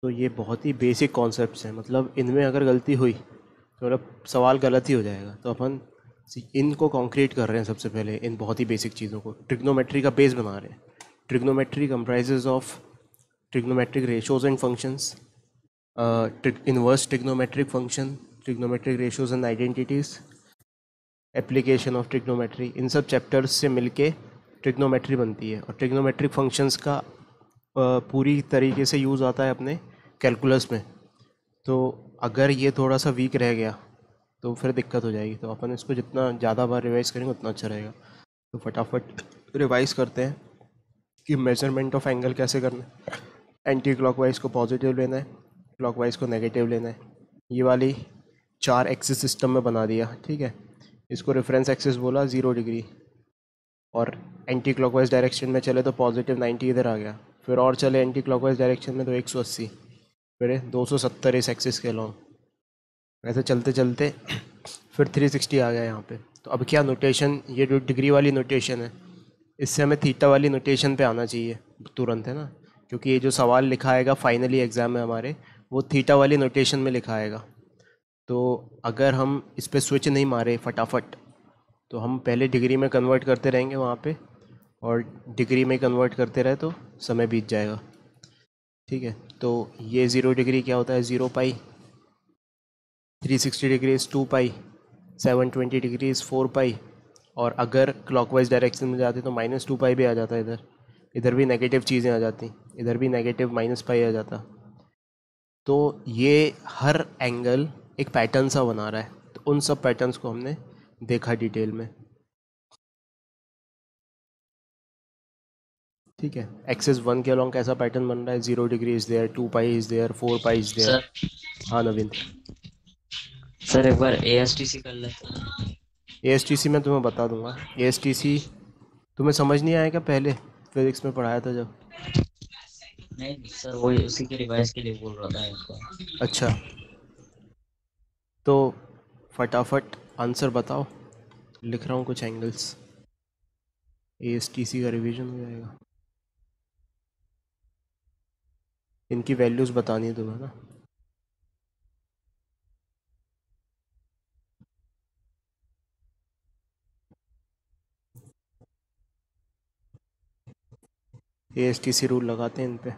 तो ये बहुत ही बेसिक कॉन्सेप्ट्स हैं, मतलब इनमें अगर गलती हुई तो मतलब सवाल गलत ही हो जाएगा। तो अपन इनको कॉन्क्रीट कर रहे हैं सबसे पहले, इन बहुत ही बेसिक चीज़ों को ट्रिग्नोमेट्री का बेस बना रहे हैं। Trigonometry comprises of trigonometric ratios and functions, inverse trigonometric function, trigonometric ratios and identities, application of trigonometry, इन सब चैप्टर्स से मिलके ट्रिग्नोमेट्री बनती है। और ट्रिग्नोमेट्रिक फंक्शंस का पूरी तरीके से यूज़ आता है अपने कैलकुलस में। तो अगर ये थोड़ा सा वीक रह गया तो फिर दिक्कत हो जाएगी। तो अपन इसको जितना ज़्यादा बार रिवाइज़ करेंगे उतना अच्छा रहेगा। तो फटाफट रिवाइज़ करते हैं कि मेजरमेंट ऑफ एंगल कैसे करना है। एंटी क्लॉकवाइज को पॉजिटिव लेना है, क्लॉकवाइज को नेगेटिव लेना है। ये वाली 4 एक्सिस सिस्टम में बना दिया, ठीक है। इसको रेफरेंस एक्सिस बोला 0 डिग्री, और एंटी क्लॉकवाइज डायरेक्शन में चले तो पॉजिटिव 90 इधर आ गया। फिर और चले एंटी क्लॉकवाइज डायरेक्शन में तो 180, फिर 270 इस एक्सिस के लॉन्ग। ऐसे चलते चलते फिर 360 आ गया यहाँ पे। तो अब क्या नोटेशन, ये जो डिग्री वाली नोटेशन है इससे हमें थीटा वाली नोटेशन पे आना चाहिए तुरंत, है ना। क्योंकि ये जो सवाल लिखा आएगा फाइनली एग्ज़ाम में हमारे, वो थीटा वाली नोटेशन में लिखा आएगा। तो अगर हम इस पर स्विच नहीं मारे फटाफट तो हम पहले डिग्री में कन्वर्ट करते रहेंगे वहाँ पे, और डिग्री में कन्वर्ट करते रहे तो समय बीत जाएगा, ठीक है। तो ये 0 डिग्री क्या होता है, 0 pi, 360 degree is 2 pi, 720 degree is 4 pi, और अगर क्लॉकवाइज डायरेक्शन में जाते तो -2 पाई भी आ जाता है इधर। इधर भी नेगेटिव चीज़ें आ जाती, इधर भी नेगेटिव माइनस पाई आ जाता। तो ये हर एंगल एक पैटर्न सा बना रहा है। तो उन सब पैटर्न्स को हमने देखा डिटेल में, ठीक है। एक्सिस 1 के अलॉन्ग कैसा पैटर्न बन रहा है, 0 degree is there, 2 pi is there, 4 pi is there. Sir हाँ नवीन। सर एक बार एएसटीसी कर लेते हैं। ASTC मैं तुम्हें बता दूंगा। ASTC तुम्हें समझ नहीं आया क्या पहले फिजिक्स में पढ़ाया था जब? नहीं सर, वही उसी के रिवाइज के लिए बोल रहा था एक बार। अच्छा, तो फटाफट आंसर बताओ, लिख रहा हूँ कुछ एंगल्स। ASTC का रिवीजन हो जाएगा। इनकी वैल्यूज़ बतानी है तुम्हें ना। ASTC रूल लगाते हैं इन पे।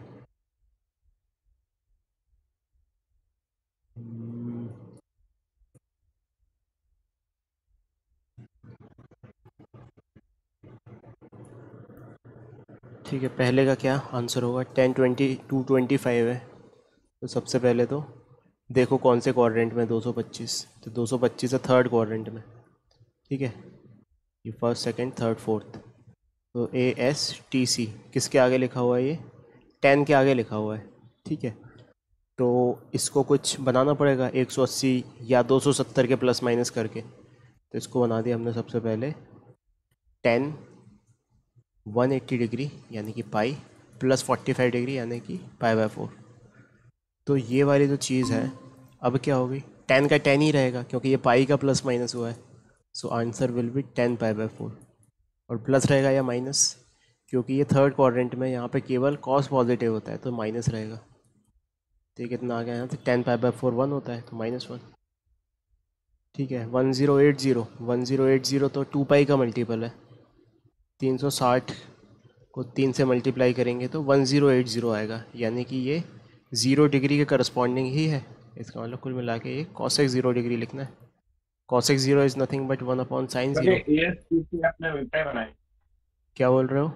ठीक है, पहले का क्या आंसर होगा, 1020 225 है। तो सबसे पहले तो देखो कौन से क्वाड्रेंट में 225, तो 225 है थर्ड क्वाड्रेंट में, ठीक है। ये फर्स्ट सेकंड थर्ड फोर्थ। तो ASTC किसके आगे लिखा हुआ है, ये 10 के आगे लिखा हुआ है, ठीक है। तो इसको कुछ बनाना पड़ेगा 180 या 270 के प्लस माइनस करके। तो इसको बना दिया हमने सबसे पहले 10 180 डिग्री यानी कि पाई, प्लस 45 डिग्री यानी कि पाई/4। तो ये वाली जो चीज़ है अब क्या होगी, 10 का 10 ही रहेगा क्योंकि ये पाई का प्लस माइनस हुआ है। सो आंसर विल बी 10 पाई/4। और प्लस रहेगा या माइनस, क्योंकि ये थर्ड क्वाड्रेंट में यहाँ पे केवल कॉस पॉजिटिव होता है तो माइनस रहेगा। तो ये कितना आ गया यहाँ से, 10 पाई/4 1 होता है तो -1, ठीक है। 1080 तो 2 पाई का मल्टीपल है। 360 को 3 से मल्टीप्लाई करेंगे तो 1080 आएगा, यानी कि ये 0 डिग्री के करस्पॉन्डिंग ही है। इसका मतलब कुल मिला के ये cosec 0 डिग्री लिखना है। cosec 0 is nothing but 1/sin sir ये 0। एएसटीसी आपने मिलता बनाई। क्या बोल रहे हो?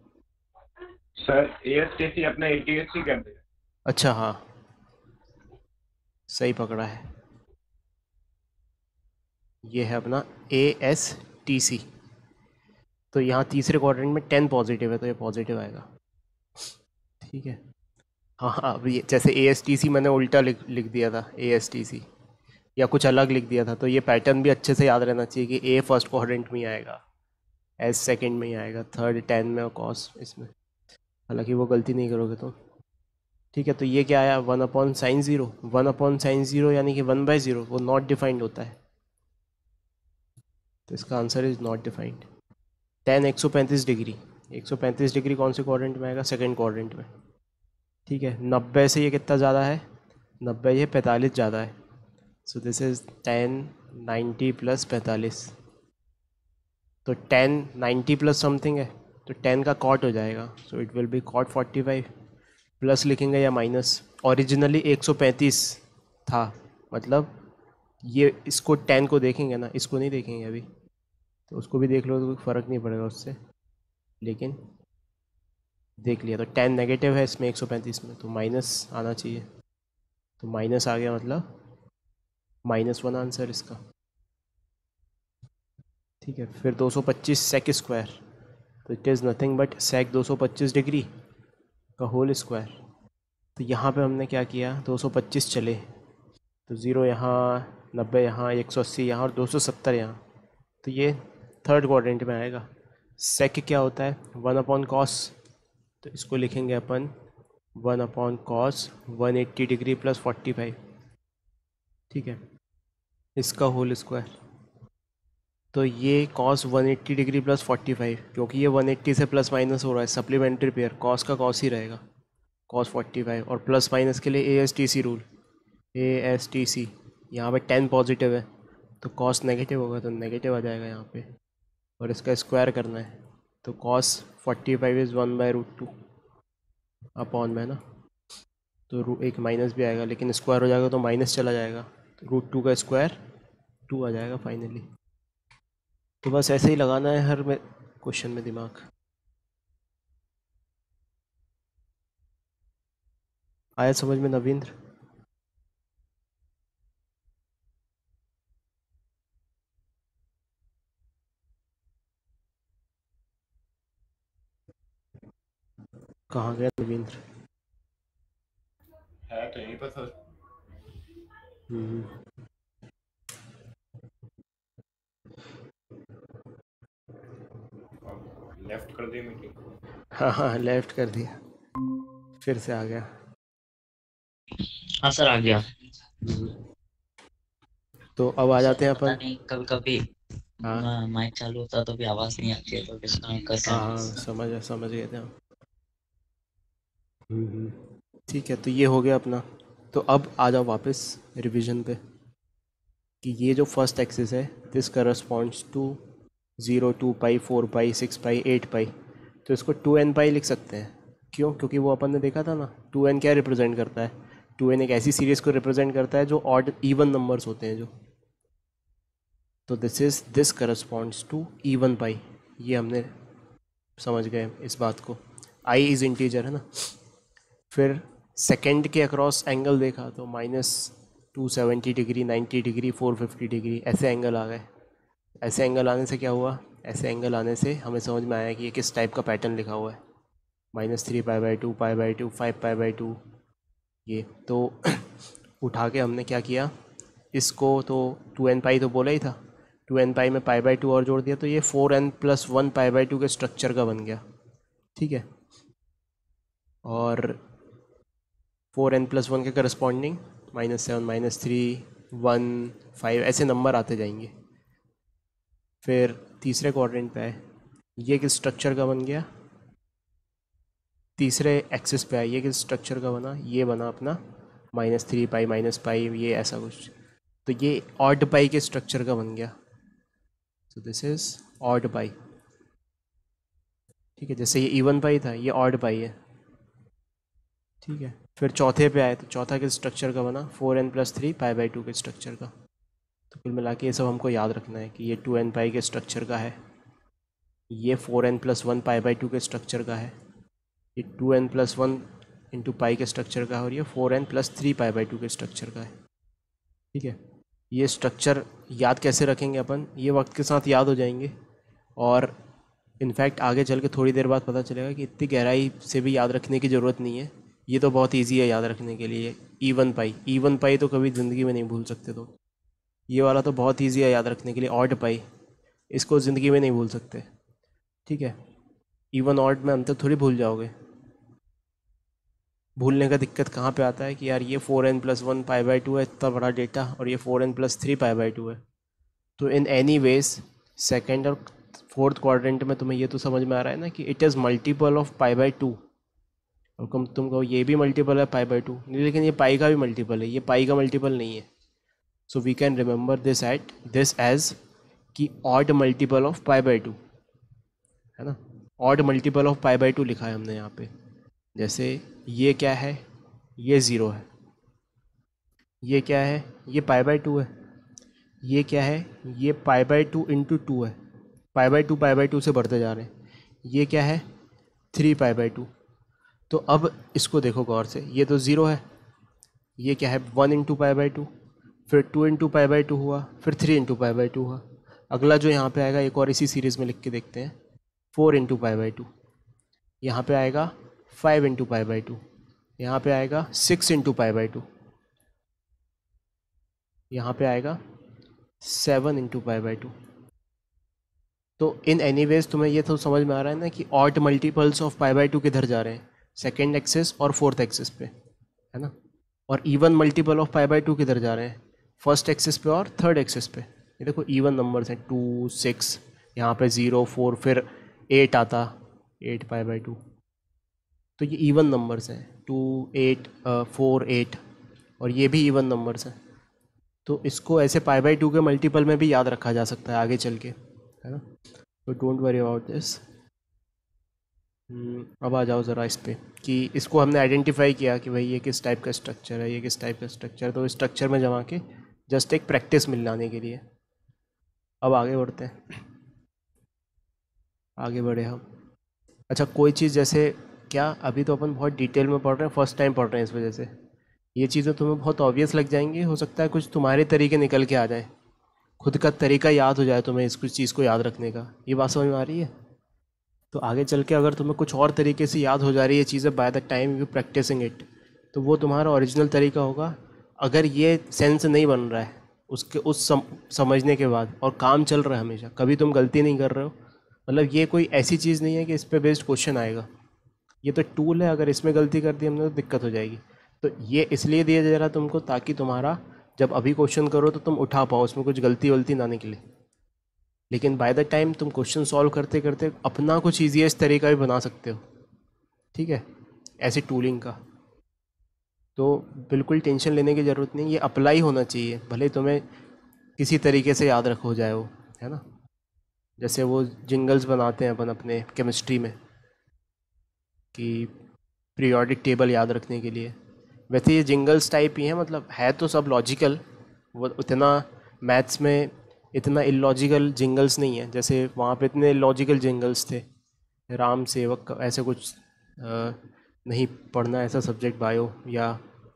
सर एएसटीसी अपने एटीएससी कर दिया। अच्छा हाँ, सही पकड़ा है। ये है अपना ASTC। तो यहाँ तीसरे क्वाड्रेंट में 10 पॉजिटिव है तो ये पॉजिटिव आएगा, ठीक है। हाँ हाँ, अब ये जैसे ASTC मैंने उल्टा लिख दिया था, ASTC या कुछ अलग लिख दिया था, तो ये पैटर्न भी अच्छे से याद रहना चाहिए कि A फर्स्ट क्वाड्रेंट में ही आएगा, S सेकंड में ही आएगा, थर्ड 10 में और कॉस इसमें। हालांकि वो गलती नहीं करोगे तो, ठीक है। तो ये क्या आया, 1/sin 0। 1/sin 0 यानी कि 1/0, वो नॉट डिफाइंड होता है। तो इसका answer is not defined. 10 135 degree, 135 degree कौन से क्वाड्रेंट में आएगा, सेकंड क्वाड्रेंट में। ठीक है, 90 से ये कितना ज़्यादा है, 90 ये 45 ज़्यादा है। So this is 10 90 plus 45। तो 10 90 प्लस समथिंग है, तो 10 का कॉट हो जाएगा, so it will be cot 45। Plus लिखेंगे या माइनस, ओरिजिनली 135 था, मतलब ये इसको 10 को देखेंगे ना, इसको नहीं देखेंगे अभी, तो उसको भी देख लो तो कोई फ़र्क नहीं पड़ेगा उससे, लेकिन देख लिया तो 10 नेगेटिव है इसमें 135 में, तो माइनस आना चाहिए, तो माइनस आ गया, मतलब -1 आंसर इसका। ठीक है, फिर 225 सेक स्क्वायर, तो it is nothing but sec 225 degree का होल स्क्वायर। तो यहाँ पे हमने क्या किया, 225 चले, तो 0 यहाँ, 90 यहाँ, 180 यहाँ और 270 यहाँ, तो ये थर्ड क्वाड्रेंट में आएगा। सेक क्या होता है, 1/cos, तो इसको लिखेंगे अपन 1/cos 180 डिग्री प्लस 45। ठीक है, इसका होल स्क्वायर, तो ये cos 180 डिग्री प्लस 45, क्योंकि ये 180 से प्लस माइनस हो रहा है, सप्लीमेंट्री पेयर, cos का cos ही रहेगा, cos 45, और प्लस माइनस के लिए ASTC रूल, ASTC, यहाँ पे 10 पॉजिटिव है तो cos नेगेटिव होगा, तो नेगेटिव आ जाएगा यहाँ पे, और इसका स्क्वायर करना है, तो cos 45 इज़ 1/√2 अपॉन में ना, तो एक माइनस भी आएगा, लेकिन स्क्वायर हो जाएगा तो माइनस चला जाएगा, तो √2 का स्क्वायर 2 आ जाएगा फाइनली। तो बस ऐसे ही लगाना है हर में क्वेश्चन में दिमाग। आया समझ में नवींद्र? कहाँ गया नवींद्र? है तो यहीं पर सर। लेफ्ट कर दी मीटिंग। हाँ हाँ, लेफ्ट कर दिया, फिर से आ गया। हाँ सर, आ गया। तो अब आ जाते सर हैं पता अपन। नहीं, कभी कभी हाँ माइक चालू होता तो भी आवाज नहीं आती है, तो डिस्कनेक्ट करते हाँ हैं। हाँ, समझ गए थे हम। ठीक है, तो ये हो गया अपना। तो अब आ जाओ वापस रिवीजन पे, कि ये जो फर्स्ट एक्सिस है, this corresponds to 0 2 pi 4 pi 6 pi 8 pi, तो इसको 2n पाई लिख सकते हैं। क्यों? क्योंकि वो अपन ने देखा था ना, 2n क्या रिप्रेजेंट करता है, 2n एक ऐसी सीरीज़ को रिप्रेजेंट करता है जो ऑड इवन नंबर्स होते हैं जो, तो this corresponds to even pi, ये हमने समझ गए इस बात को, आई इज़ इंटीजर है ना। फिर सेकेंड के अक्रॉस एंगल देखा तो -270 डिग्री, 90 डिग्री, 450 डिग्री, ऐसे एंगल आ गए। ऐसे एंगल आने से क्या हुआ, ऐसे एंगल आने से हमें समझ में आया कि ये किस टाइप का पैटर्न लिखा हुआ है, -3π/2 π/2 5π/2, ये तो उठा के हमने क्या किया, इसको तो 2n पाई तो बोला ही था, 2n पाई में π/2 और जोड़ दिया, तो ये 4n+1 π/2 के स्ट्रक्चर का बन गया। ठीक है, और 4n+1 के करस्पॉन्डिंग -7 -3 1 5 ऐसे नंबर आते जाएंगे। फिर तीसरे क्वाड्रेंट पे आए, ये किस स्ट्रक्चर का बन गया, तीसरे एक्सिस पे आए, ये किस स्ट्रक्चर का बना, ये बना अपना -3π -π, ये ऐसा कुछ, तो ये ऑड पाई के स्ट्रक्चर का बन गया, तो दिस इज ऑड पाई। ठीक है, जैसे ये इवन पाई था, ये ऑड पाई है। ठीक है, फिर चौथे पे आए, तो चौथा किस स्ट्रक्चर का बना, 4n+3 π/2 के स्ट्रक्चर का। तो कुल मिला के ये सब हमको याद रखना है कि ये 2n पाई के स्ट्रक्चर का है, ये 4n+1 π/2 के स्ट्रक्चर का है, ये 2n+1 इंटू पाई के स्ट्रक्चर का है, और ये 4n+3 π/2 के स्ट्रक्चर का है। ठीक है, ये स्ट्रक्चर याद कैसे रखेंगे अपन, ये वक्त के साथ याद हो जाएंगे, और इनफैक्ट आगे चल के थोड़ी देर बाद पता चलेगा कि इतनी गहराई से भी याद रखने की ज़रूरत नहीं है, ये तो बहुत इजी है याद रखने के लिए। इवन पाई तो कभी ज़िंदगी में नहीं भूल सकते, तो ये वाला तो बहुत इजी है याद रखने के लिए। ऑड पाई, इसको ज़िंदगी में नहीं भूल सकते। ठीक है, इवन ऑड में अंतर थोड़ी भूल जाओगे। भूलने का दिक्कत कहाँ पे आता है कि यार ये 4n+1 π/2 है, इतना बड़ा डेटा, और ये 4n+3 π/2 है। तो इन एनी वेज सेकेंड और फोर्थ क्वाड्रेंट में तुम्हें ये तो समझ में आ रहा है ना कि इट इज़ मल्टीपल ऑफ π/2, और तुम कहो ये भी मल्टीपल है पाई बाई टू, नहीं, लेकिन ये पाई का भी मल्टीपल है, ये पाई का मल्टीपल नहीं है. So we can remember this as कि odd multiple of pi by two, है ना. Odd multiple of pi by two लिखा है हमने यहाँ पे. जैसे ये क्या है, ये ज़ीरो है. ये क्या है, ये पाई बाई टू है. ये क्या है, ये pi by two into two है. पाई बाई टू से बढ़ते जा रहे हैं. ये क्या है, 3 पाई बाई टू. तो अब इसको देखो गौर से, ये तो ज़ीरो है. ये क्या है, 1 इंटू पाई बाई टू, फिर 2 इंटू पाई बाई टू हुआ, फिर 3 इंटू पाई बाई टू हुआ. अगला जो यहाँ पे आएगा, एक और इसी सीरीज़ में लिख के देखते हैं, 4 इंटू पाई बाई टू. यहाँ पर आएगा 5 इंटू पाई बाई टू. यहाँ पर आएगा 6 इंटू पाई बाई टू. यहाँ पे आएगा 7 इंटू पाई बाई टू. तो इन एनी वेज तुम्हें ये तो समझ में आ रहा है ना कि odd multiples of pi by two किधर जा रहे हैं, सेकेंड एक्सिस और फोर्थ एक्सिस पे, है ना. और even multiple of pi by two किधर जा रहे हैं, फर्स्ट एक्सिस पे और थर्ड एक्सिस पे. ये देखो इवन नंबर्स हैं, 2 6, यहाँ पे 0 4, फिर 8 आता, 8 पाई बाई टू. तो ये इवन नंबर्स हैं, 2 8 4 8, और ये भी इवन नंबर्स हैं. तो इसको ऐसे पाई बाई टू के मल्टीपल में भी याद रखा जा सकता है आगे चल के, है ना. तो डोंट वरी अबाउट दिस. अब आ जाओ ज़रा इस पे कि इसको हमने आइडेंटिफाई किया कि भाई ये किस टाइप का स्ट्रक्चर है, ये किस टाइप का स्ट्रक्चर है. तो इस स्ट्रक्चर में जमा के जस्ट एक प्रैक्टिस मिल जाने के लिए. अब आगे बढ़ते हैं, आगे बढ़े हम. अच्छा, कोई चीज़ जैसे क्या, अभी तो अपन बहुत डिटेल में पढ़ रहे हैं, फर्स्ट टाइम पढ़ रहे हैं, इस वजह से ये चीज़ें तुम्हें बहुत ऑब्वियस लग जाएंगी. हो सकता है कुछ तुम्हारे तरीके निकल के आ जाए, खुद का तरीका याद हो जाए तुम्हें इस कुछ चीज़ को याद रखने का. ये बात समझ में आ रही है. तो आगे चल के अगर तुम्हें कुछ और तरीके से याद हो जा रही है चीज़ें by the time you practicing it, तो वो तुम्हारा ओरिजिनल तरीका होगा. अगर ये सेंस नहीं बन रहा है उसके समझने के बाद, और काम चल रहा है हमेशा, कभी तुम गलती नहीं कर रहे हो, मतलब ये कोई ऐसी चीज़ नहीं है कि इस पे बेस्ड क्वेश्चन आएगा. ये तो टूल है, अगर इसमें गलती कर दी हमने तो दिक्कत हो जाएगी. तो ये इसलिए दिया जा रहा है तुमको, ताकि तुम्हारा जब अभी क्वेश्चन करो तो तुम उठा पाओ, उसमें कुछ गलती वलती ना निकले. लेकिन बाय द टाइम तुम क्वेश्चन सॉल्व करते करते अपना कुछ ईजीएस्ट तरीका भी बना सकते हो, ठीक है, ऐसी टूलिंग का. तो बिल्कुल टेंशन लेने की ज़रूरत नहीं, ये अप्लाई होना चाहिए, भले तुम्हें किसी तरीके से याद रखो जाए वो, है ना. जैसे वो जिंगल्स बनाते हैं अपन अपने केमिस्ट्री में कि पीरियोडिक टेबल याद रखने के लिए, वैसे ये जिंगल्स टाइप ही हैं. मतलब है तो सब लॉजिकल, वो उतना मैथ्स में इतना इलॉजिकल जिंगल्स नहीं है. जैसे वहाँ पे इतने लॉजिकल जिंगल्स थे, राम सेवक ऐसे कुछ नहीं पढ़ना ऐसा सब्जेक्ट बायो, या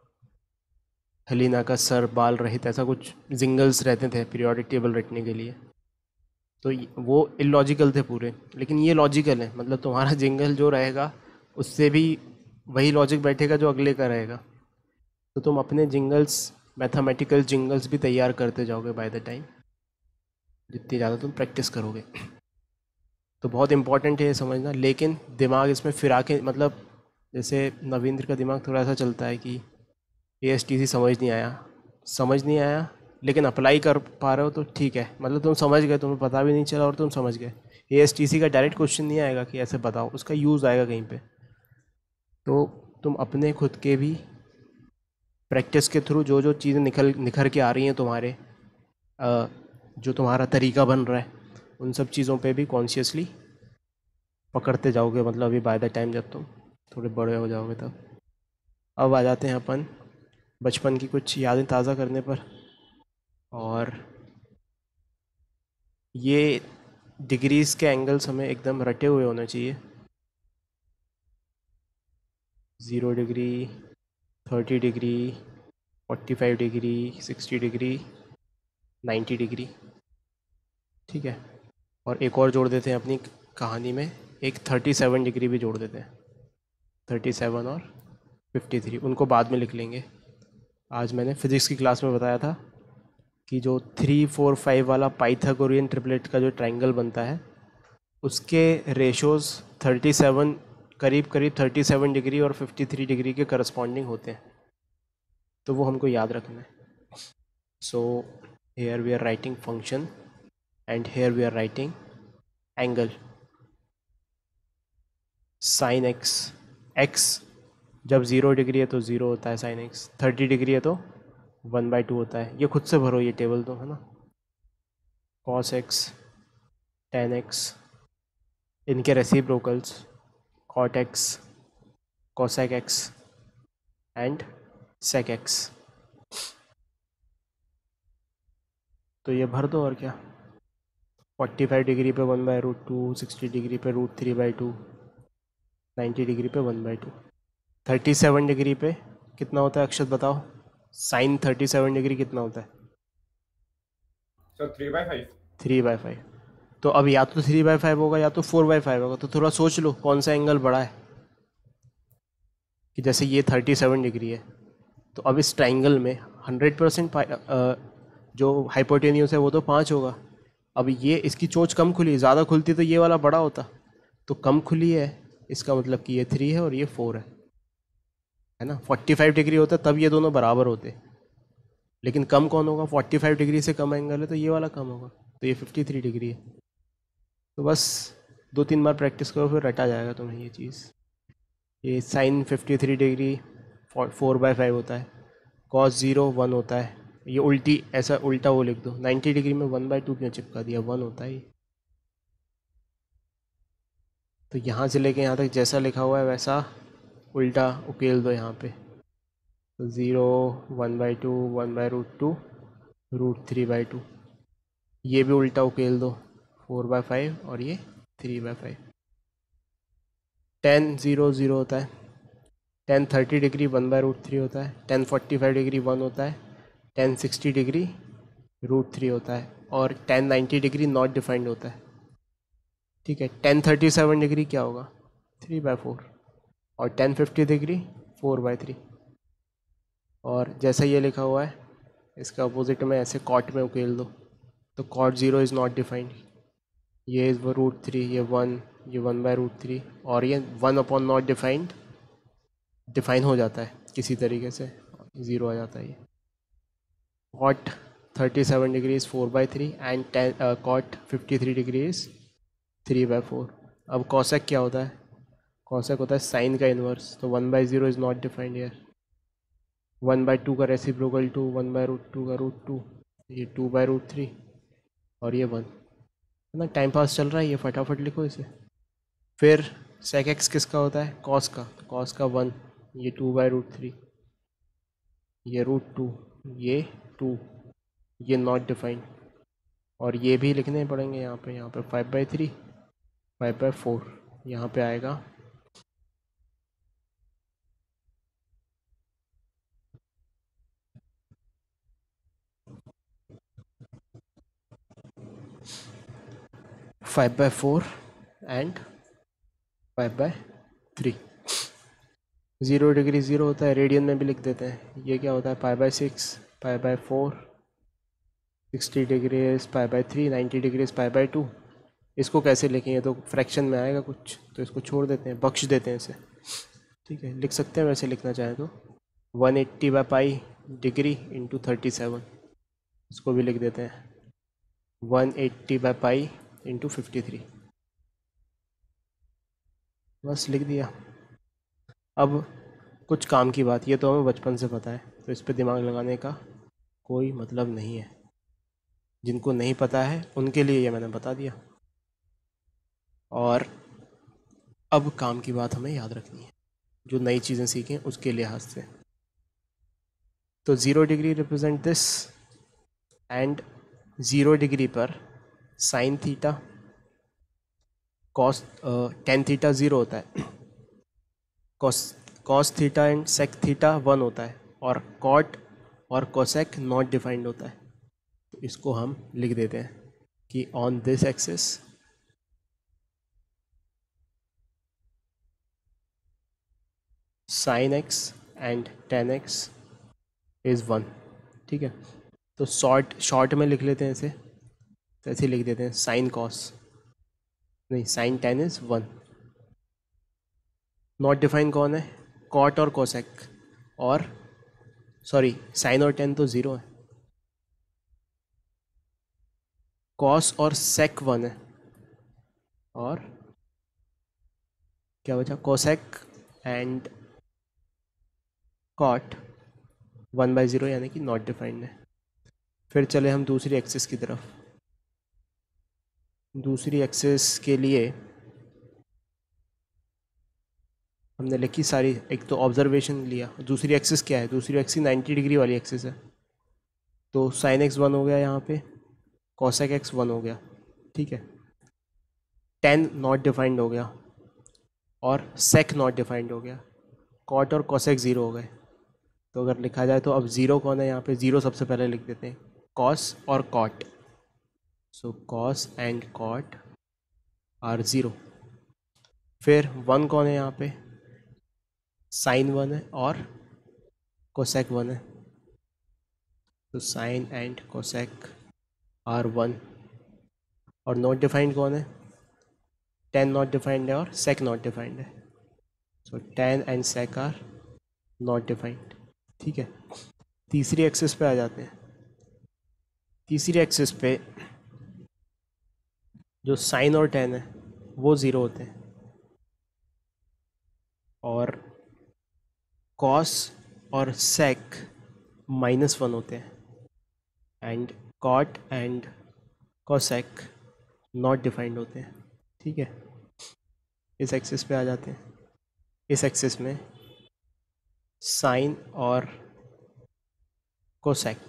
हलीना का सर बाल रहित, ऐसा कुछ जिंगल्स रहते थे पीरियोडिक टेबल रखने के लिए. तो वो इलॉजिकल थे पूरे, लेकिन ये लॉजिकल है. मतलब तुम्हारा जिंगल जो रहेगा उससे भी वही लॉजिक बैठेगा जो अगले का रहेगा. तो तुम अपने जिंगल्स, मैथमेटिकल जिंगल्स भी तैयार करते जाओगे बाय द टाइम, जितनी ज़्यादा तुम प्रैक्टिस करोगे. तो बहुत इम्पॉर्टेंट है ये समझना. लेकिन दिमाग इसमें फिरा के, मतलब जैसे नवींद्र का दिमाग थोड़ा सा चलता है कि ASTC समझ नहीं आया, लेकिन अप्लाई कर पा रहे हो तो ठीक है. मतलब तुम समझ गए, तुम्हें पता भी नहीं चला और तुम समझ गए. ASTC का डायरेक्ट क्वेश्चन नहीं आएगा कि ऐसे बताओ, उसका यूज़ आएगा कहीं पे. तो तुम अपने खुद के भी प्रैक्टिस के थ्रू जो जो चीज़ें निखर के आ रही हैं तुम्हारे, जो तुम्हारा तरीका बन रहा है, उन सब चीज़ों पे भी कॉन्शियसली पकड़ते जाओगे. मतलब अभी बाय द टाइम जब तुम थोड़े बड़े हो जाओगे तब. अब आ जाते हैं अपन बचपन की कुछ यादें ताज़ा करने पर. और ये डिग्रीज़ के एंगल्स हमें एकदम रटे हुए होने चाहिए. 0 degree, 30 degree, 45 degree, 60 degree, 90 degree, ठीक है. और एक और जोड़ देते हैं अपनी कहानी में, एक 37 डिग्री भी जोड़ देते हैं. 37 और 53 उनको बाद में लिख लेंगे. आज मैंने फिज़िक्स की क्लास में बताया था कि जो 3 4 5 वाला पाइथागोरियन ट्रिपलेट का जो ट्रायंगल बनता है, उसके रेशोज़ 37 करीब 37 डिग्री और 53 डिग्री के करस्पॉन्डिंग होते हैं. तो वो हमको याद रखना है. So here we are writing function and here we are writing angle sin x जब 0 डिग्री है तो 0 होता है साइन एक्स, 30 डिग्री है तो 1/2 होता है। ये खुद से भरो ये टेबल तो, है ना। कॉस एक्स, टेन एक्स, इनके reciprocals cot x, cosec x and sec x. तो ये भर दो और क्या। 45 डिग्री पे 1/√2, 60 डिग्री पे √3/2, 90 डिग्री पे 1/2। 37 डिग्री पे कितना होता है अक्षत बताओ, साइन 37 डिग्री कितना होता है? सर 3/5। 3/5। तो अब या तो 3/5 होगा या तो 4/5 होगा। तो थोड़ा सोच लो कौन सा एंगल बड़ा है। कि जैसे ये 37 डिग्री है, तो अब इस ट्राइंगल में 100% जो हाइपोटेन्यूस है वो तो 5 होगा। अब ये इसकी चोंच कम खुली है, ज़्यादा खुलती तो ये वाला बड़ा होता। तो कम खुली है, इसका मतलब कि ये 3 है और ये 4 है ना। 45 डिग्री होता तब ये दोनों बराबर होते, लेकिन कम कौन होगा? 45 डिग्री से कम एंगल है तो ये वाला कम होगा, तो ये 53 डिग्री है। तो बस 2-3 बार प्रैक्टिस करो फिर रटा जाएगा तुम्हें ये चीज़। ये साइन 53 डिग्री 4/5 होता है, कॉस 0 1 होता है। ये उल्टी, ऐसा उल्टा वो लिख दो, 90 डिग्री में 1/2 क्यों चिपका दिया, 1 होता है ये। तो यहाँ से लेके यहाँ तक जैसा लिखा हुआ है वैसा उल्टा उकेल दो यहाँ पे। तो 0 1/2 1/√2 √3/2, ये भी उल्टा उकेल दो 4/5 और ये 3/5। tan 0 0 होता है, tan 30 डिग्री 1/√3 होता है, tan 45 डिग्री 1 होता है, tan 60 डिग्री √3 होता है, और tan 90 डिग्री नॉट डिफाइंड होता है। ठीक है, tan 37 डिग्री क्या होगा? 3/4, और tan 50 डिग्री 4/3। और जैसा ये लिखा हुआ है इसका अपोजिट में ऐसे कॉट में उकेल दो। तो cot 0 इज़ नॉट डिफाइंड, ये इज़ √3, ये 1, ये 1/√3, और ये 1 नॉट डिफाइंड डिफाइन हो जाता है किसी तरीके से, 0 आ जाता है ये। cot 37 degree is 4/3 and cot 53 degree is 3/4। अब cosec क्या होता है? cosec होता है साइन का इन्वर्स। तो 1/0 इज़ नॉट डिफाइंड ईयर, 1/2 का रेसिप्रोकल 2, 1/√2 का √2, ये 2/√3 और ये 1, है ना। टाइम पास चल रहा है ये, फटाफट लिखो इसे। फिर sec x किसका होता है? cos का, तो cos का 1, ये 2/√3, ये √2, ये 2, ये नॉट डिफाइंड, और ये भी लिखने पड़ेंगे यहाँ पे 5/3 5/4, यहाँ पे आएगा 5/4 एंड 5/3। 0 डिग्री 0 होता है, रेडियन में भी लिख देते हैं। ये क्या होता है? π/6, π/4, 60 डिग्री π/3, 90 डिग्री π/2। इसको कैसे लिखें? ये तो फ्रैक्शन में आएगा कुछ, तो इसको छोड़ देते हैं, बख्श देते हैं इसे। ठीक है, लिख सकते हैं वैसे लिखना चाहें तो 180/π डिग्री इंटू 37, इसको भी लिख देते हैं 180/π इंटू 53। बस लिख दिया। अब कुछ काम की बात, ये तो हमें बचपन से पता है, तो इस पर दिमाग लगाने का कोई मतलब नहीं है। जिनको नहीं पता है उनके लिए ये मैंने बता दिया। और अब काम की बात हमें याद रखनी है, जो नई चीज़ें सीखें उसके लिहाज से। तो 0 degree represent this, and 0 degree पर sine theta cos tan theta 0 होता है, cos theta and sec theta 1 होता है, और कॉट और कोसेक नॉट डिफाइंड होता है। तो इसको हम लिख देते हैं कि on this axis sine x and tan x is 1। ठीक है, तो शॉर्ट में लिख लेते हैं इसे, तो ऐसे लिख देते हैं साइन कॉस, नहीं sine tan is 1। Not define कौन है? कॉट और कोसेक, और सॉरी साइन और टेन तो 0 है, कॉस और सेक 1 है, और क्या बचा? कोसेक एंड कॉट 1/0 यानी कि नॉट डिफाइंड है। फिर चले हम दूसरी एक्सिस की तरफ। दूसरी एक्सिस के लिए हमने लिखी सारी, एक तो ऑब्जर्वेशन लिया। दूसरी एक्सिस क्या है? दूसरी एक्सिस 90 डिग्री वाली एक्सिस है, तो साइन एक्स 1 हो गया यहाँ पे, कॉसेक एक्स 1 हो गया, ठीक है। टेन नॉट डिफाइंड हो गया और सेक नॉट डिफाइंड हो गया। कॉट और कॉसेक 0 हो गए। तो अगर लिखा जाए तो अब 0 कौन है यहाँ पे? 0 सबसे पहले लिख देते हैं, कॉस और cot. So cos and cot are 0। फिर 1 कौन है यहाँ पे? साइन 1 है और कोसेक 1 है, तो साइन एंड कोसेक आर 1। और नॉट डिफाइंड कौन है? टेन नॉट डिफाइंड है और सेक नॉट डिफाइंड है, so tan and sec are not defined, ठीक है। तीसरी एक्सिस पे आ जाते हैं। तीसरी एक्सिस पे जो साइन और टेन है वो 0 होते हैं, और कॉस और सेक -1 होते हैं, and cot and cosec not defined होते हैं, ठीक है। इस एक्सिस पे आ जाते हैं। इस एक्सिस में साइन और कोसेक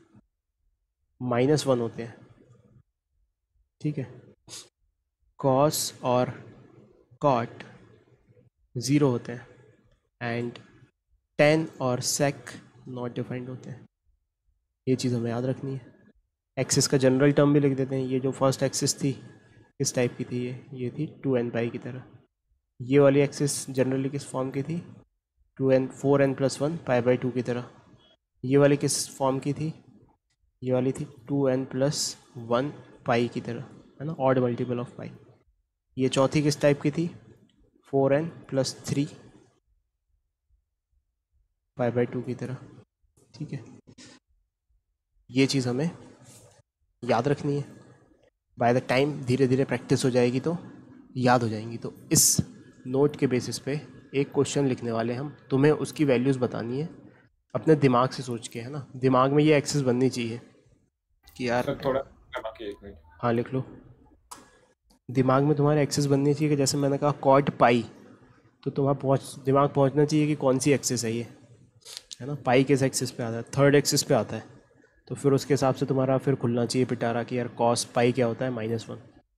-1 होते हैं, ठीक है। कॉस और कॉट 0 होते हैं, एंड टेन और सेक नॉट डिफाइंड होते हैं। ये चीज़ हमें याद रखनी है। एक्सिस का जनरल टर्म भी लिख देते हैं। ये जो फर्स्ट एक्सिस थी किस टाइप की थी? ये थी 2n पाई की तरह। ये वाली एक्सिस जनरली किस फॉर्म की थी? 4n+1 π/2 की तरह। ये वाली किस फॉर्म की थी? ये वाली थी 2n+1 पाई की तरह, है ना, ऑड मल्टीपल ऑफ पाई। ये चौथी किस टाइप की थी? 4n+3 π/2 की तरह, ठीक है। ये चीज़ हमें याद रखनी है। बाय द टाइम धीरे धीरे प्रैक्टिस हो जाएगी तो याद हो जाएंगी। तो इस नोट के बेसिस पे एक क्वेश्चन लिखने वाले हम, तुम्हें उसकी वैल्यूज़ बतानी है अपने दिमाग से सोच के, है ना। दिमाग में ये एक्सेस बननी चाहिए कि यार सर थोड़ा बाकी 1 मिनट। हाँ लिख लो। दिमाग में तुम्हारे एक्सेस बननी चाहिए कि जैसे मैंने कहा कॉट पाई, तो तुम्हारा दिमाग पहुंचना चाहिए कि कौन सी एक्सेस है ये, है ना। पाई किस एक्सेस पे आता है? थर्ड एक्सेस पे आता है। तो फिर उसके हिसाब से तुम्हारा फिर खुलना चाहिए पिटारा कि यार कॉस पाई क्या होता है? -1।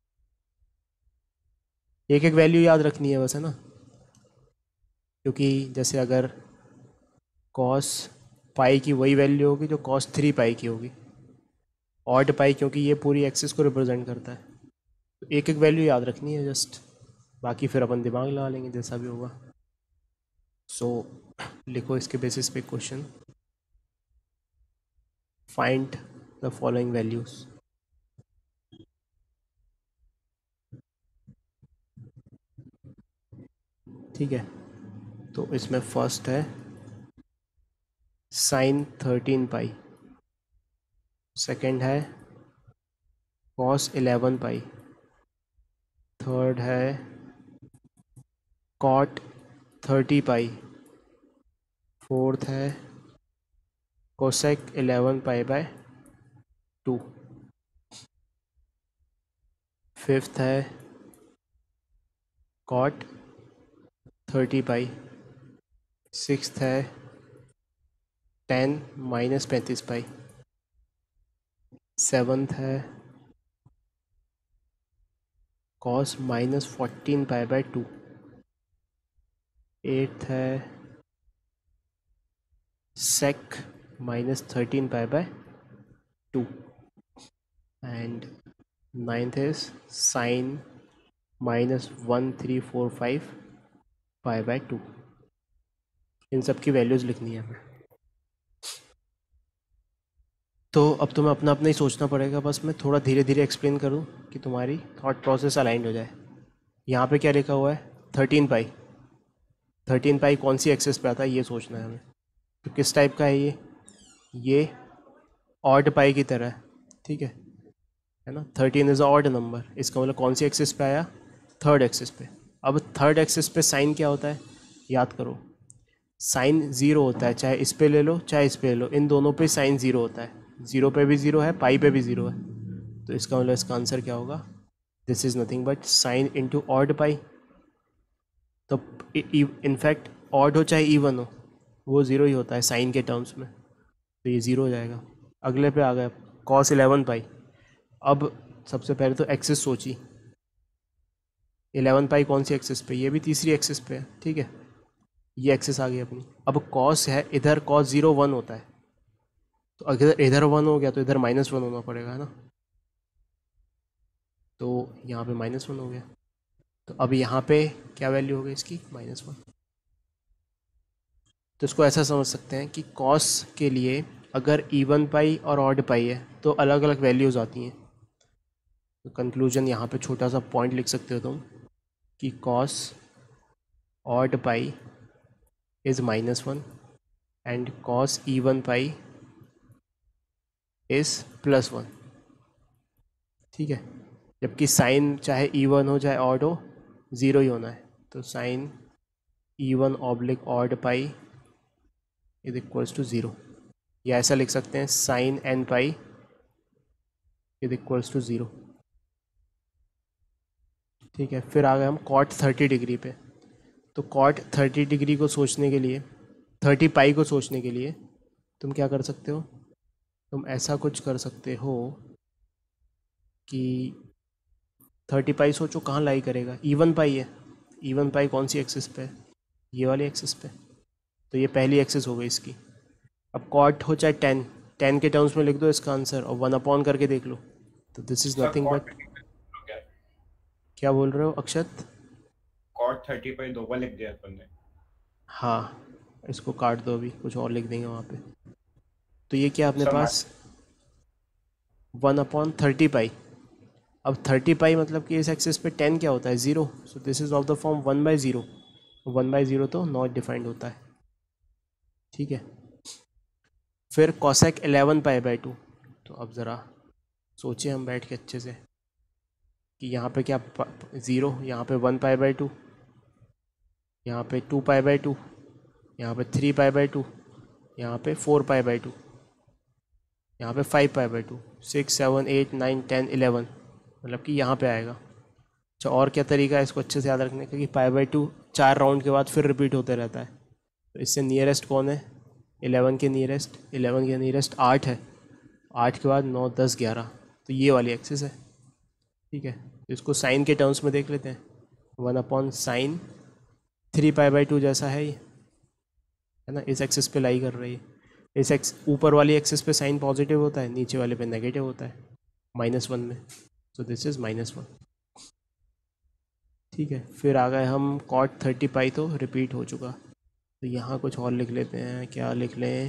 एक एक वैल्यू याद रखनी है बस, है ना। क्योंकि जैसे अगर कॉस पाई की वही वैल्यू होगी जो कॉस 3 पाई की होगी, ऑड पाई, क्योंकि ये पूरी एक्सिस को रिप्रेजेंट करता है। तो एक एक वैल्यू याद रखनी है जस्ट, बाकी फिर अपन दिमाग लगा लेंगे जैसा भी होगा। सो लिखो इसके बेसिस पे question, find the following values. ठीक है, तो इसमें फर्स्ट है साइन 13 पाई, सेकेंड है कॉस 11 पाई, थर्ड है कॉट 30 पाई, फोर्थ है कोसेक 11 π/2, फिफ्थ है कॉट 30 पाई, सिक्स्थ है 10 - 35 पाई, सेवन्थ है कॉस -14 π/2, एट्थ है sec -13 π/2, and ninth is sine -1345 π/2। इन सब की वैल्यूज़ लिखनी है हमें। तो अब तुम्हें अपना अपना ही सोचना पड़ेगा, बस मैं थोड़ा धीरे धीरे एक्सप्लेन करूँ कि तुम्हारी थॉट प्रोसेस अलाइंड हो जाए। यहाँ पे क्या लिखा हुआ है? 13 पाई। 13 पाई कौन सी एक्सेस पे आता है ये सोचना है हमें। तो किस टाइप का है ये ऑड पाई की तरह है, ठीक है ना। 13 इज़ अ ऑड नंबर, इसका मतलब कौन सी एक्सिस पे आया? थर्ड एक्सिस पे। अब थर्ड एक्सिस पे साइन क्या होता है याद करो, साइन ज़ीरो होता है, चाहे इस पे ले लो चाहे इस पे ले लो, इन दोनों पे साइन ज़ीरो होता है। ज़ीरो पे भी ज़ीरो है, पाई पे भी ज़ीरो है। तो इसका मतलब इसका आंसर क्या होगा? This is nothing but sine into odd pi. तो इनफैक्ट ऑड हो चाहे इवन हो, वो ज़ीरो ही होता है साइन के टर्म्स में, तो ये ज़ीरो हो जाएगा। अगले पे आ गया कॉस 11 पाई। अब सबसे पहले तो एक्सिस सोची, 11 पाई कौन सी एक्सिस पे? ये भी तीसरी एक्सिस पे है, ठीक है, ये एक्सिस आ गई अपनी। अब कॉस है इधर, कॉस 0 1 होता है, तो अगर इधर 1 हो गया तो इधर -1 होना पड़ेगा, है ना। तो यहाँ पे -1 हो गया, तो अब यहाँ पे क्या वैल्यू हो गई इसकी? -1। तो इसको ऐसा समझ सकते हैं कि कॉस के लिए अगर इवन पाई और ऑड पाई है तो अलग अलग वैल्यूज़ आती हैं। तो कंक्लूजन यहाँ पे छोटा सा पॉइंट लिख सकते हो तुम कि cos odd pi is -1 and cos even pi is +1, ठीक है। जबकि साइन चाहे इवन हो चाहे ऑड हो, ज़ीरो ही होना है। तो sine even oblique odd pi is equals to zero, या ऐसा लिख सकते हैं sine n pi is equals to zero, ठीक है। फिर आ गए हम कॉट 30 डिग्री पे। तो कॉट 30 डिग्री को सोचने के लिए, 30 पाई को सोचने के लिए तुम क्या कर सकते हो? तुम ऐसा कुछ कर सकते हो कि 30 पाई सोचो कहाँ लाई करेगा, इवन पाई है। इवन पाई कौन सी एक्सिस पे है? ये वाली एक्सिस पे। तो ये पहली एक्सिस हो गई इसकी। अब कॉट हो चाहे 10, 10 के टर्म्स में लिख दो इसका आंसर और 1 अपॉन करके देख लो। तो this is sir nothing cot but, 30 हो गया, क्या बोल रहे हो अक्षत? कॉट 30 पर 2 बार लिख दिया अपन ने। हाँ, इसको काट दो, अभी कुछ और लिख देंगे वहाँ पे। तो ये क्या अपने सर पास 1/30 पाई। अब 30 पाई मतलब कि इस एक्सिस पे 10 क्या होता है? Zero. So this is of the form 1/0। 1/0 तो नॉट डिफाइंड होता है, ठीक है। फिर कॉसेक 11 पाई/2। तो अब ज़रा सोचिए हम बैठ के अच्छे से कि यहाँ पे क्या ज़ीरो, यहाँ पे 1 पाई/2, यहाँ पे 2 पाई/2, यहाँ पे 3 पाई/2, यहाँ पे 4 पाई/2, यहाँ पे 5 पाई/2, 6 7 8 9 10 11, मतलब कि यहाँ पे आएगा। अच्छा, और क्या तरीका है इसको अच्छे से याद रखने का कि पाई/2 4 राउंड के बाद फिर रिपीट होते रहता है। तो इससे नियरेस्ट कौन है? 11 के नियरेस्ट, 11 के नियरेस्ट 8 है, 8 के बाद 9 10 11, तो ये वाली एक्सिस है, ठीक है। तो इसको साइन के टर्म्स में देख लेते हैं। 1/sin 3 पाई/2 जैसा है ये, है ना, इस एक्सिस पे लाई कर रही है। इस ऊपर वाली एक्सिस पे साइन पॉजिटिव होता है, नीचे वाले पे नेगेटिव होता है, -1 में। सो दिस इज़ -1, ठीक है। फिर आ गए हम कॉट 30 पाई, तो रिपीट हो चुका। तो यहाँ कुछ और लिख लेते हैं, क्या लिख लें?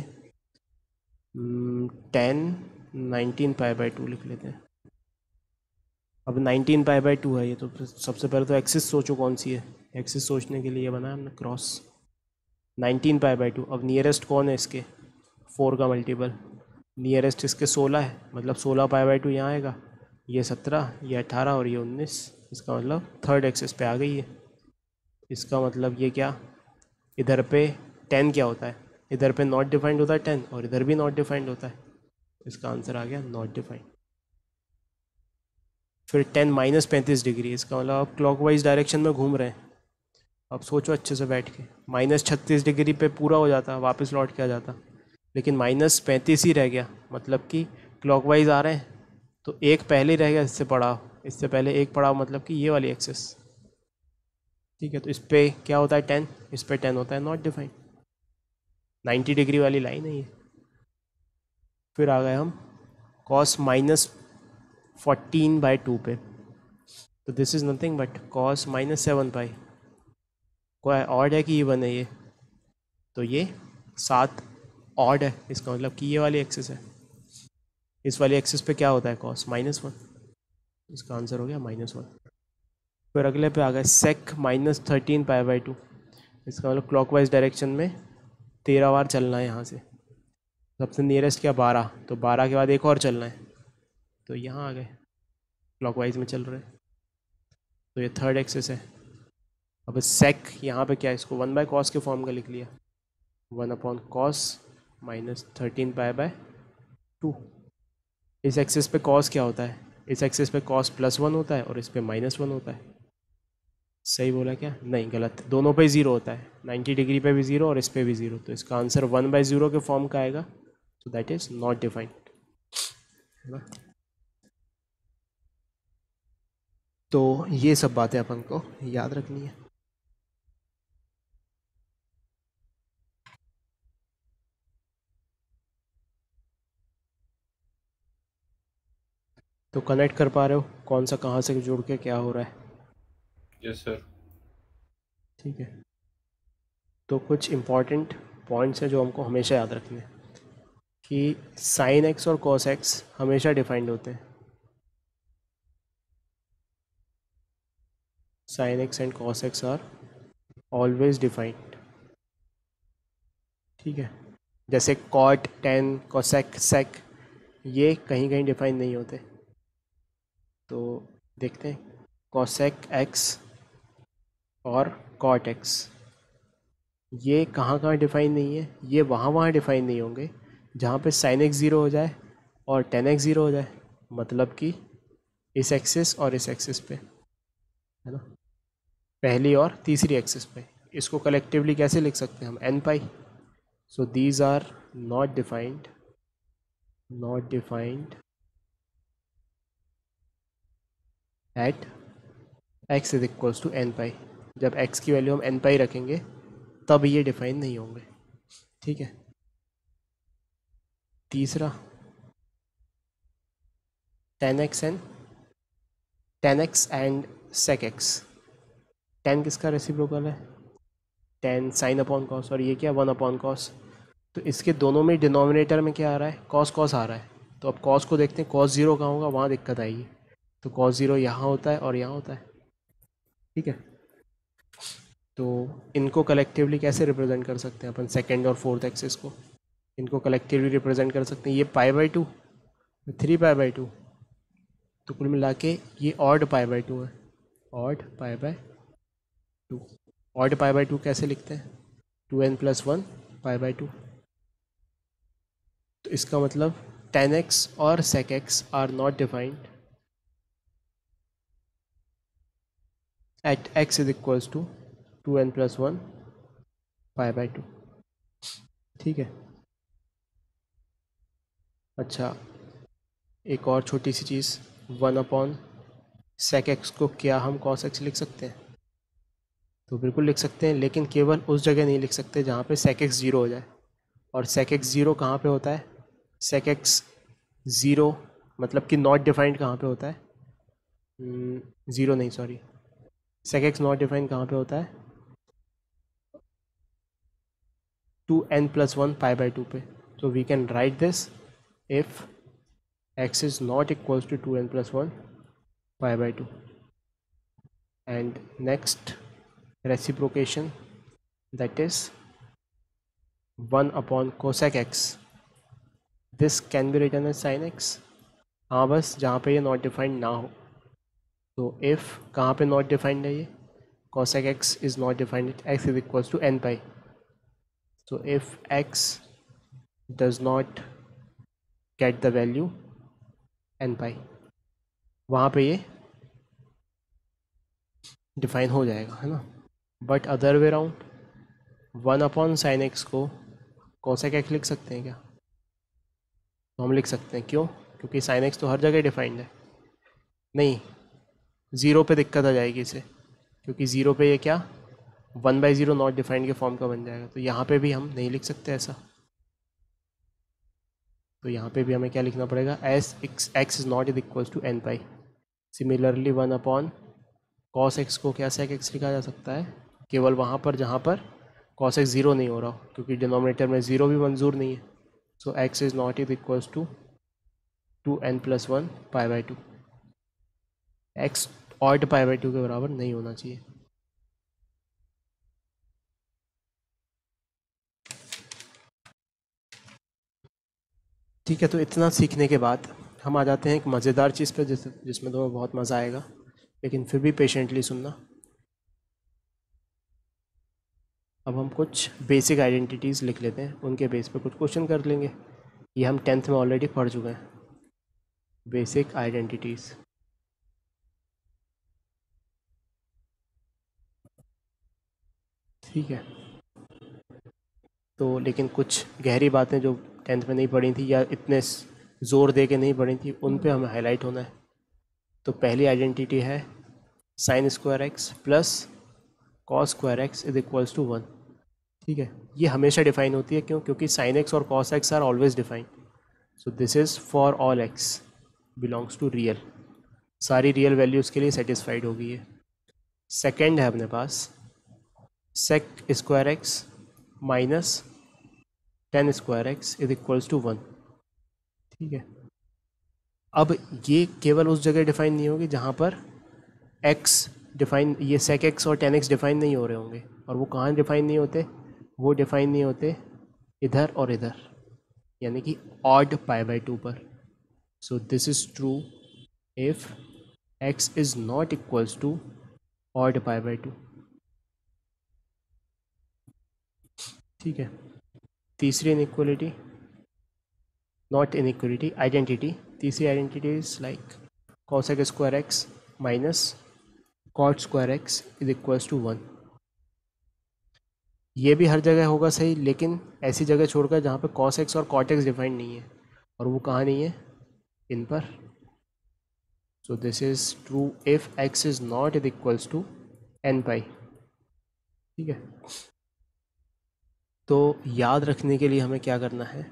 10 19 पाई/2 लिख लेते हैं। अब 19 पाई/2 है ये, तो सबसे पहले तो एक्सिस सोचो कौन सी है। एक्सिस सोचने के लिए ये बनाया हमने क्रॉस। 19 पाई/2, अब नियरेस्ट कौन है इसके? 4 का मल्टीपल, नियरेस्ट इसके 16 है, मतलब 16 पाई/2 यहाँ आएगा। ये 17, ये 18 और ये 19, इसका मतलब थर्ड एक्सिस पे आ गई है। इसका मतलब ये क्या, इधर पे 10 क्या होता है? इधर पे नॉट डिफाइंड होता है 10, और इधर भी नॉट डिफाइंड होता है। इसका आंसर आ गया नॉट डिफाइंड। फिर 10 -35 डिग्री, इसका मतलब आप क्लॉकवाइज डायरेक्शन में घूम रहे हैं। अब सोचो अच्छे से बैठ के, -36 डिग्री पे पूरा हो जाता, वापस लौट के आ जाता, लेकिन -35 ही रह गया, मतलब कि क्लॉकवाइज आ रहे हैं तो एक पहले ही रह गया इससे पड़ाव, इससे पहले एक पड़ाव, मतलब कि ये वाली एक्सेस, ठीक है। तो इस पे क्या होता है 10, इस पे 10 होता है नॉट डिफाइंड, 90 डिग्री वाली लाइन है ये। फिर आ गए हम कॉस -14/2 पे। तो this is nothing but cos -7 pi. कोई ऑड है कि इवन है ये? तो ये 7 ऑड है, इसका मतलब कि ये वाली एक्सिस है। इस वाली एक्सिस पे क्या होता है कॉस? -1, इसका आंसर हो गया -1। फिर अगले पे आ गए सेक -13 पाई/2। इसका मतलब क्लॉकवाइज डायरेक्शन में 13 बार चलना है यहाँ से। सबसे नियरेस्ट क्या 12, तो 12 के बाद एक और चलना है, तो यहाँ आ गए क्लॉकवाइज में चल रहे हैं। तो ये थर्ड एक्सिस है। अब सेक यहाँ पे क्या है, इसको 1/cos के फॉर्म का लिख लिया, 1/cos -13π/2। इस एक्सिस पे cos क्या होता है? इस एक्सिस पे cos +1 होता है और इस पे -1 होता है। सही बोला क्या? नहीं, गलत। दोनों पे 0 होता है, 90 डिग्री पे भी 0 और इस पे भी 0। तो इसका आंसर 1/0 के फॉर्म का आएगा। So that is not defined, है ना। तो ये सब बातें अपन को याद रखनी है। तो कनेक्ट कर पा रहे हो कौन सा कहाँ से जुड़ के क्या हो रहा है? Yes sir. ठीक है। तो कुछ इम्पॉर्टेंट पॉइंट्स हैं जो हमको हमेशा याद रखने हैं कि साइन एक्स और कॉस एक्स हमेशा डिफाइंड होते हैं। Sine x and cos x are always defined. ठीक है। जैसे कॉट, टेन, कोसेक, सेक, ये कहीं कहीं डिफाइन नहीं होते। तो देखते हैं, कोसेक एक्स और कॉट एक्स ये कहाँ कहाँ डिफाइन नहीं है। ये वहाँ डिफाइन नहीं होंगे जहाँ पे साइन एक्स 0 हो जाए और टेन एक्स 0 हो जाए, मतलब कि इस एक्सिस और इस एक्सिस पे, है ना, पहली और तीसरी एक्सिस पे। इसको कलेक्टिवली कैसे लिख सकते हैं हम? N pi. So these are not defined at x is equals to n pi. जब एक्स की वैल्यू हम एन पाई रखेंगे तब ये डिफाइन नहीं होंगे। ठीक है। तीसरा, tan x and sec x. Tan किसका रेसिप्रोकल है? टेन साइन अपॉन कॉस, और ये क्या? 1/cos। तो इसके दोनों में डिनोमिनेटर में क्या आ रहा है? कॉस कॉस आ रहा है। तो अब कॉस को देखते हैं, कॉस 0 कहाँ होगा, वहाँ दिक्कत आएगी। तो कॉस 0 यहाँ होता है और यहाँ होता है। ठीक है। तो इनको कलेक्टिवली कैसे रिप्रेजेंट कर सकते हैं अपन? सेकेंड और फोर्थ एक्सिस को इनको कलेक्टिवली रिप्रेजेंट कर सकते हैं। ये π/2, 3π/2। तो कुल मिला के ये ऑड π/2 है। ऑड π/2। ऑड π/2 कैसे लिखते हैं? 2n+1 π/2। तो इसका मतलब tan x और sec x are not defined at x is equals to 2n+1 π/2। ठीक है। अच्छा, एक और छोटी सी चीज़, 1/sec x को क्या हम cos x लिख सकते हैं? तो बिल्कुल लिख सकते हैं, लेकिन केवल उस जगह नहीं लिख सकते जहाँ पे sec x 0 हो जाए। और sec x 0 कहाँ पे होता है? sec x 0 मतलब कि नॉट डिफाइंड कहाँ पे होता है? 0 नहीं, sorry, sec x not defined कहाँ पे होता है? 2n+1 π/2 पे। So we can write this if x is not equals to 2n+1 π/2. And next, reciprocation, that is 1/cosec x. This can be written as sin x. हाँ, बस जहाँ पे ये नॉट डिफाइंड ना हो। तो if कहाँ पे नॉट डिफाइंड है ये? cosec x is not defined at x is equals to n pi. So if x does not get the value n pi, वहाँ पे ये डिफाइन हो जाएगा, है ना। But other way round, 1/sin x को cosec x लिख सकते हैं क्या? तो हम लिख सकते हैं। क्यों? क्योंकि sin x तो हर जगह डिफाइंड है। नहीं, 0 पे दिक्कत आ जाएगी इसे, क्योंकि 0 पे ये क्या 1/0 नॉट डिफाइंड के फॉर्म का बन जाएगा। तो यहाँ पे भी हम नहीं लिख सकते ऐसा। तो यहाँ पे भी हमें क्या लिखना पड़ेगा? S x is not is equals to n pi. Similarly 1/cos x को क्या sec x लिखा जा सकता है? केवल वहाँ पर जहाँ पर cos x 0 नहीं हो रहा हो, क्योंकि डिनोमिनेटर में 0 भी मंजूर नहीं है। So x is not is equals to 2n+1 π/2। x odd π/2 के बराबर नहीं होना चाहिए। ठीक है। तो इतना सीखने के बाद हम आ जाते हैं एक मज़ेदार चीज़ पे जिसमें तुम्हें बहुत मज़ा आएगा, लेकिन फिर भी पेशेंटली सुनना। अब हम कुछ बेसिक आइडेंटिटीज़ लिख लेते हैं, उनके बेस पे कुछ क्वेश्चन कर लेंगे। ये हम 10th में ऑलरेडी पढ़ चुके हैं, बेसिक आइडेंटिटीज़। ठीक है, तो लेकिन कुछ गहरी बातें जो 10th में नहीं पढ़ी थी या इतने ज़ोर दे के नहीं पढ़ी थी, उन पे हमें हाईलाइट होना है। तो पहली आइडेंटिटी है sine square x plus cos square x is equals to 1। ठीक है, ये हमेशा डिफाइन होती है, क्यों? क्योंकि साइन एक्स और cos x are always defined. So this is for all x belongs to real, सारी रियल वैल्यूज़ के लिए सेटिस्फाइड होगी ये। सेकेंड है अपने पास sec square x minus tan square x is equals to 1। ठीक है, अब ये केवल उस जगह डिफाइन नहीं होगी जहाँ पर x डिफाइन, ये सेक एक्स और टेन एक्स डिफाइन नहीं हो रहे होंगे। और वो कहाँ डिफाइन नहीं होते? वो डिफाइन नहीं होते इधर और इधर, यानी कि ऑड पाई बाई 2 पर। So this is true if x is not equals to odd pi by 2। ठीक है, तीसरी इनइक्वलिटी, नॉट इनइक्वलिटी, आइडेंटिटी, तीसरी identity is like cosec square x minus cot square x is equals to 1। ये भी हर जगह होगा सही, लेकिन ऐसी जगह छोड़कर जहाँ पे कॉस एक्स और कॉट एक्स डिफाइंड नहीं है। और वो कहाँ नहीं है? इन पर। So this is true if x is not is equals to n pi. ठीक है, तो याद रखने के लिए हमें क्या करना है?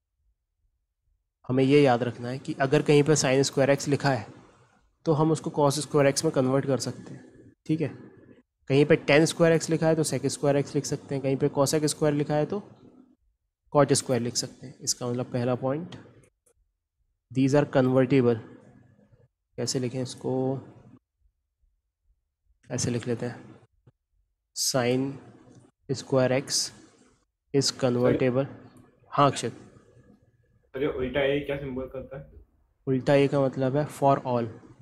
हमें ये याद रखना है कि अगर कहीं पर साइन स्क्वायर एक्स लिखा है तो हम उसको कॉस स्क्वायर एक्स में कन्वर्ट कर सकते हैं। ठीक है, कहीं पे टेन स्क्वायर एक्स लिखा है तो सेक स्क्वायर एक्स लिख सकते हैं, कहीं पे कॉसेक स्क्वायर लिखा है तो कॉट स्क्वायर लिख सकते हैं। इसका मतलब पहला पॉइंट, दीज आर कन्वर्टेबल। कैसे लिखें इसको? ऐसे लिख लेते हैं, sine square x is convertible. हाँ अक्षत। तो जो उल्टा है क्या सिंबल करता है? उल्टा ए का मतलब है फॉर ऑल।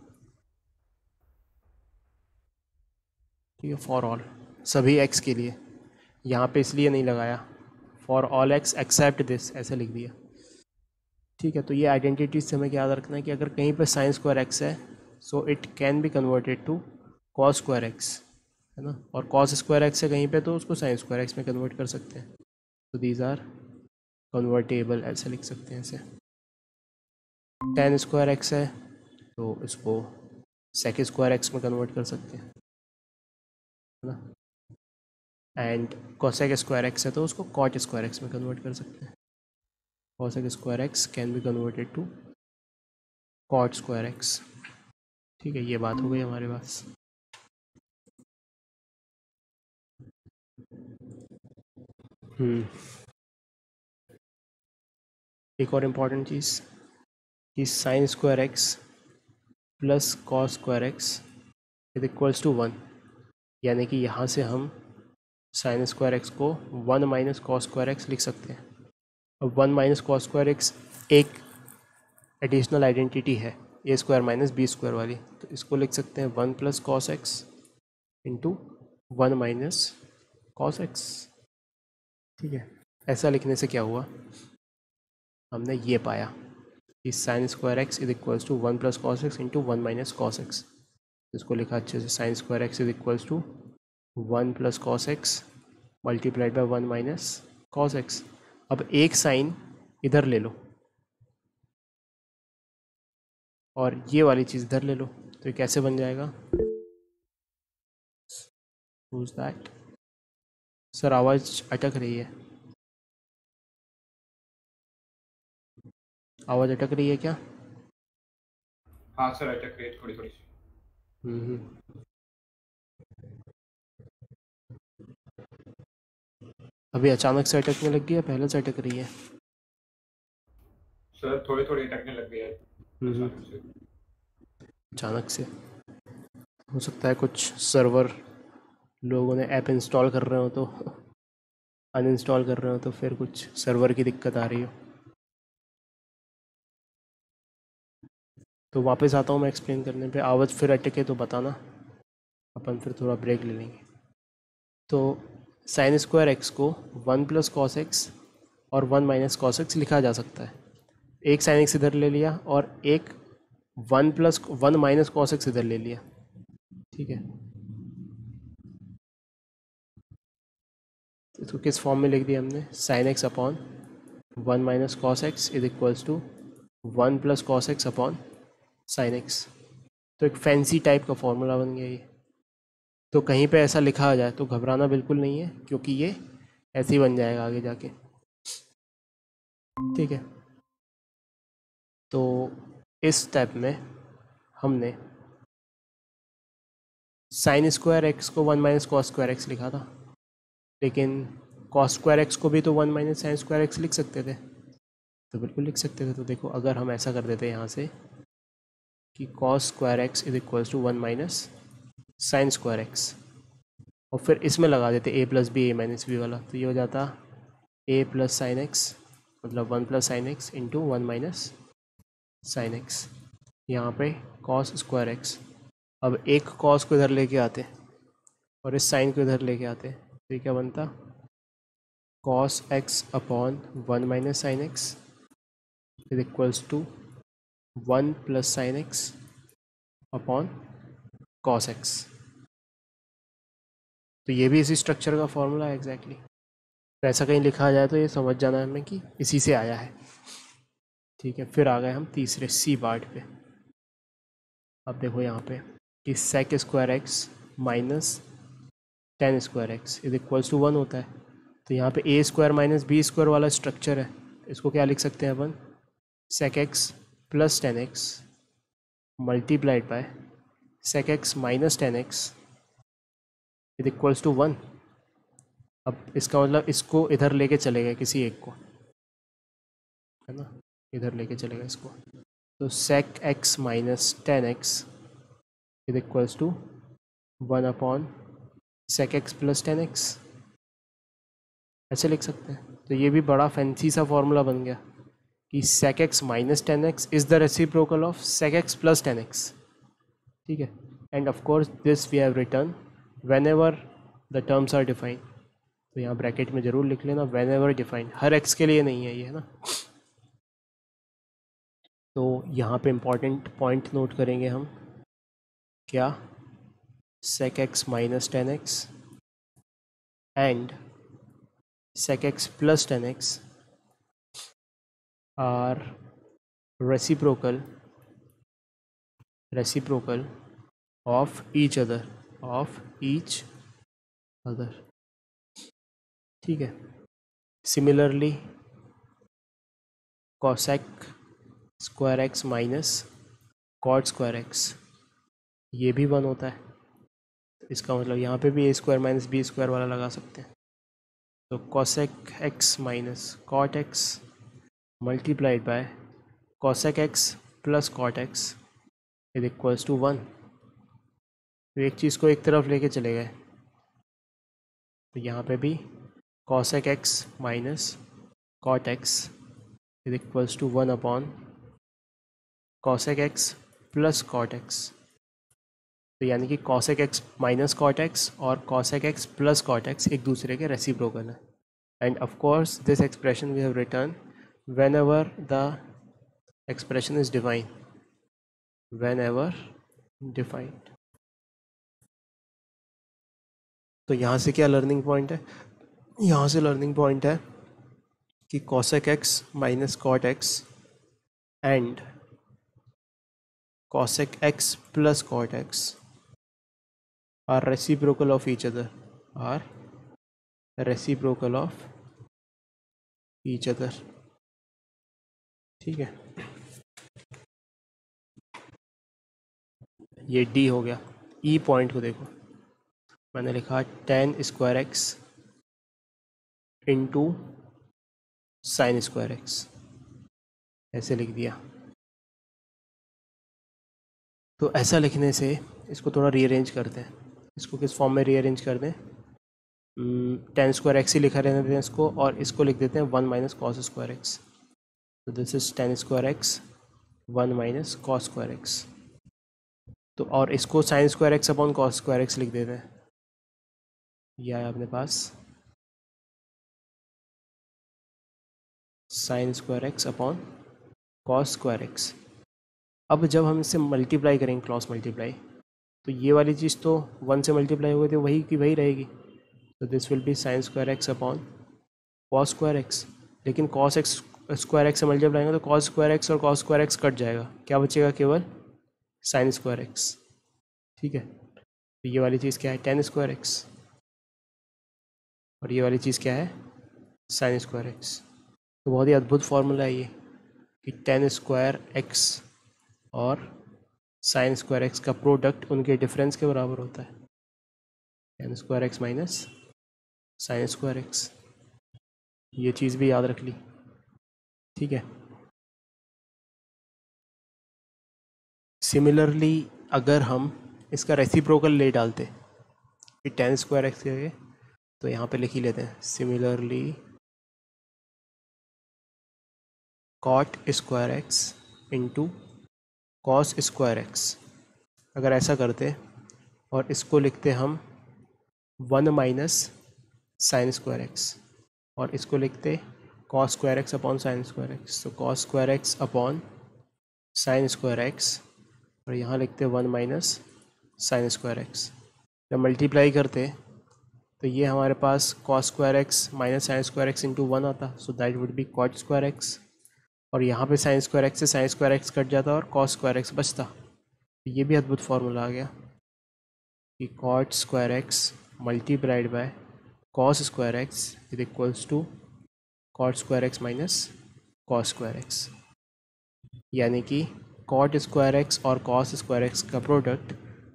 ठीक है, फॉर ऑल, सभी एक्स के लिए। यहाँ पे इसलिए नहीं लगाया, for all x except this, ऐसे लिख दिया। ठीक है, तो ये आइडेंटिटीज से हमें क्या याद रखना है कि अगर कहीं पर साइन स्क्वायर एक्स है so it can be converted to cos square x, है ना। और कॉस स्क्वायर एक्स है कहीं पे तो उसको साइन स्क्वायर एक्स में कन्वर्ट कर सकते हैं। तो दीज आर कन्वर्टेबल, ऐसे लिख सकते हैं इसे। टेन स्क्वायर एक्स है तो इसको सेक स्क्वायर एक्स में कन्वर्ट कर सकते हैं, है ना। एंड कोसेक स्क्वायर एक्स है तो उसको कॉट स्क्वायर एक्स में कन्वर्ट कर सकते हैं। Cosec square x can be converted to cot square x. ठीक है, ये बात हो गई हमारे पास। एक और इम्पॉर्टेंट चीज़ कि sine square x plus cos square x is equals to 1, यानी कि यहाँ से हम साइन स्क्वायर एक्स को 1 माइनस कॉस स्क्वायर एक्स लिख सकते हैं। अब 1 माइनस कॉस स्क्वायर एक्स एक एडिशनल आइडेंटिटी है a square minus b square वाली, तो इसको लिख सकते हैं 1 plus cos x into 1 minus cos x. ठीक है, ऐसा लिखने से क्या हुआ? हमने ये पाया कि sine square x is equals to 1 plus cos x into 1 minus cos x. इसको लिखा अच्छे से, sine square x is equals to 1 plus cos x multiplied by 1 minus cos x. अब एक साइन इधर ले लो और ये वाली चीज़ इधर ले लो, तो ये कैसे बन जाएगा? Who's that? सर आवाज़ अटक रही है, आवाज़ अटक रही है क्या? हाँ सर, अटक रही है थोड़ी थोड़ी सी। अभी अचानक से अटकने लग गई है, पहले से अटक रही है? सर थोड़ी थोड़ी अटकने लग गई है अचानक से। अचानक से हो सकता है कुछ सर्वर लोगों ने ऐप इंस्टॉल कर रहे हो तो अनइंस्टॉल कर रहे हो, तो फिर कुछ सर्वर की दिक्कत आ रही हो। तो वापस आता हूँ मैं एक्सप्लेन करने पे, आवाज़ फिर अटके तो बताना, अपन फिर थोड़ा ब्रेक ले लेंगे। तो साइन स्क्वायर एक्स को 1 प्लस कॉस एक्स और 1 माइनस कॉस एक्स लिखा जा सकता है। एक साइन एक्स इधर ले लिया और एक 1 माइनस कॉस एक्स इधर ले लिया, ठीक है। तो इसको किस फॉर्म में लिख दिया हमने, sine x upon 1 minus cos x is equals to 1 plus cos x upon sine x. तो एक फैंसी टाइप का फॉर्मूला बन गया ये। तो कहीं पे ऐसा लिखा आ जाए तो घबराना बिल्कुल नहीं है, क्योंकि ये ऐसे ही बन जाएगा आगे जाके, ठीक है। तो इस स्टेप में हमने साइन स्क्वायर एक्स को 1 माइनस कॉस स्क्वायर एक्स लिखा था, लेकिन कॉस स्क्वायर एक्स को भी तो 1 माइनस साइन स्क्वायर एक्स लिख सकते थे, तो बिल्कुल लिख सकते थे। तो देखो अगर हम ऐसा कर देते यहाँ से कि cos square x is equals to 1 minus sine square x, और फिर इसमें लगा देते a plus b a minus b वाला, तो ये हो जाता ए प्लस साइन एक्स, मतलब 1 plus sine x into 1 minus sine x, यहाँ पे कॉस स्क्वायर एक्स। अब एक कॉस को इधर लेके आते और इस साइन को इधर लेके आते, तो ये क्या बनता, cos x upon 1 minus sine x is equals to 1 plus sine x upon cos x. तो ये भी इसी स्ट्रक्चर का फॉर्मूला है एग्जैक्टली। तो ऐसा कहीं लिखा जाए तो ये समझ जाना है हमें कि इसी से आया है, ठीक है। फिर आ गए हम तीसरे सी पार्ट पे। अब देखो यहाँ पे कि sec square x minus tan square x is equals to 1 होता है। तो यहाँ पे a square minus b square वाला स्ट्रक्चर है, इसको क्या लिख सकते हैं अपन, sec x plus tan x multiplied by sec x minus tan x is equals to 1। अब इसका मतलब इसको इधर लेके चले गए किसी एक को, है ना, इधर लेके चले गए इसको, तो sec x minus tan x is equals to 1 upon sec x plus tan x, ऐसे लिख सकते हैं। तो ये भी बड़ा फैंसी सा फॉर्मूला बन गया कि sec x minus tan x is the reciprocal of sec x plus tan x, ठीक है। And of course this we have written whenever the terms are defined. तो यहाँ ब्रैकेट में ज़रूर लिख लेना वेन एवर डिफाइंड, हर x के लिए नहीं है ये, है ना। तो यहाँ पे इम्पॉर्टेंट पॉइंट नोट करेंगे हम, क्या, sec x minus tan x and sec x plus 10x are reciprocal of each other, ठीक है। Similarly cosec square x minus cot square x ये भी 1 होता है। तो इसका मतलब यहाँ पे भी a square minus b square वाला लगा सकते हैं। तो cosec x minus cot x multiplied by cosec x plus cot x is equals to 1। तो एक चीज़ को एक तरफ लेके चले गए, तो यहाँ पे भी cosec x minus cot x is equals to 1 upon cosec x plus cot x। तो यानी कि cosec x minus cot x और cosec x plus cot x एक दूसरे के रेसिप्रोकल है। And of course this expression we have written whenever the expression is defined, whenever defined. तो यहाँ से क्या लर्निंग पॉइंट है, यहाँ से लर्निंग पॉइंट है कि cosec x minus cot x and cosec x plus cot x are reciprocal of each other, ठीक है। ये D हो गया। E पॉइंट को देखो, मैंने लिखा tan square x into sine square x, ऐसे लिख दिया। तो ऐसा लिखने से इसको थोड़ा रीअरेंज करते हैं। इसको किस फॉर्म में रीअरेंज कर दें, tan स्क्वायर एक्स ही लिखा रहने देते हैं इसको, और इसको लिख देते हैं 1 माइनस कॉस स्क्वायर एक्स। तो this is tan square x 1 minus cos square x. तो और इसको sine square x upon cos square x लिख देते हैं, यह है अपने पास sine square x upon cos square x. अब जब हम इससे मल्टीप्लाई करेंगे, क्रॉस मल्टीप्लाई, तो ये वाली चीज़ तो 1 से मल्टीप्लाई हो गई थी, वही की वही रहेगी। तो this will be sine square x upon cos square x. लेकिन कॉस एक्स स्क्वायर एक्स से मल्टीप्लाई करेंगे तो कॉस स्क्वायर एक्स और कॉस स्क्वायर एक्स कट जाएगा, क्या बचेगा? केवल साइन स्क्वायर एक्स। ठीक है, तो ये वाली चीज़ क्या है? Tan square x. और ये वाली चीज़ क्या है? Sine square x. तो बहुत ही अद्भुत फॉर्मूला है ये कि टेन स्क्वायर एक्स और साइन स्क्वायर एक्स का प्रोडक्ट उनके डिफरेंस के बराबर होता है। Tan square x minus sine square x, ये चीज़ भी याद रख ली। ठीक है, सिमिलरली अगर हम इसका रेसिप्रोकल ले डालते कि टेन स्क्वायर एक्स के आगे, तो यहाँ पे लिख ही लेते हैं similarly cot square x into cos square x. अगर ऐसा करते और इसको लिखते हम 1 माइनस साइन स्क्वायर एक्स, और इसको लिखते cos square x upon sine square x. तो cos square x upon sine square x, और यहाँ लिखते 1 माइनस साइन स्क्वायर एक्स। जब मल्टीप्लाई करते तो ये हमारे पास cos square x minus sine square x into 1 आता, so that would be cot square x. और यहाँ पे साइन स्क्वायर एक्स से साइन स्क्वायर एक्स कट जाता और कॉस स्क्वायर एक्स बचता। तो ये भी अद्भुत फार्मूला आ गया कि cot square x multiplied by cos square x is equals to cot square x minus cos square x. यानी कि कॉट स्क्वायर एक्स और कॉस स्क्वायर एक्स का प्रोडक्ट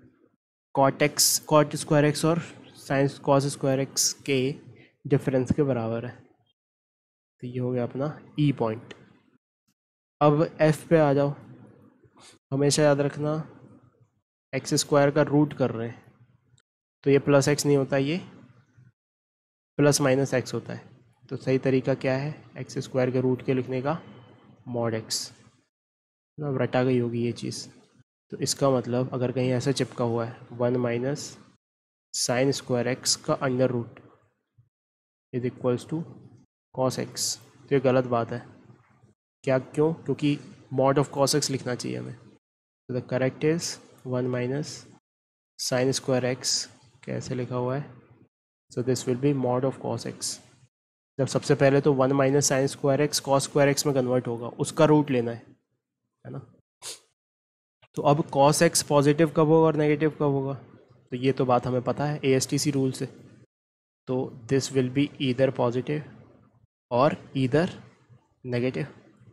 कॉट स्क्वायर एक्स और साइन कॉस स्क्वायर एक्स के difference के बराबर है। तो ये हो गया अपना ई पॉइंट। अब एफ पे आ जाओ। हमेशा याद रखना एक्स स्क्वायर का रूट कर रहे हैं तो ये प्लस एक्स नहीं होता, ये प्लस माइनस एक्स होता है। तो सही तरीका क्या है एक्स स्क्वायर के रूट के लिखने का? Mod x. अब रटा गई होगी ये चीज़। तो इसका मतलब अगर कहीं ऐसा चिपका हुआ है 1 माइनस साइन स्क्वायर एक्स का under root is equals to cos x, तो ये गलत बात है। क्या? क्यों? क्योंकि मॉड ऑफ कॉस एक्स लिखना चाहिए हमें। तो the correct is 1 minus sine square x. कैसे लिखा हुआ है? So this will be mod of cos x. जब सबसे पहले तो 1 minus sine square x cos square x में कन्वर्ट होगा, उसका रूट लेना है ना। तो अब कॉस एक्स पॉजिटिव कब होगा और नेगेटिव कब होगा? तो ये तो बात हमें पता है ASTC रूल से। तो this will be either positive और ईदर नेगेटिव।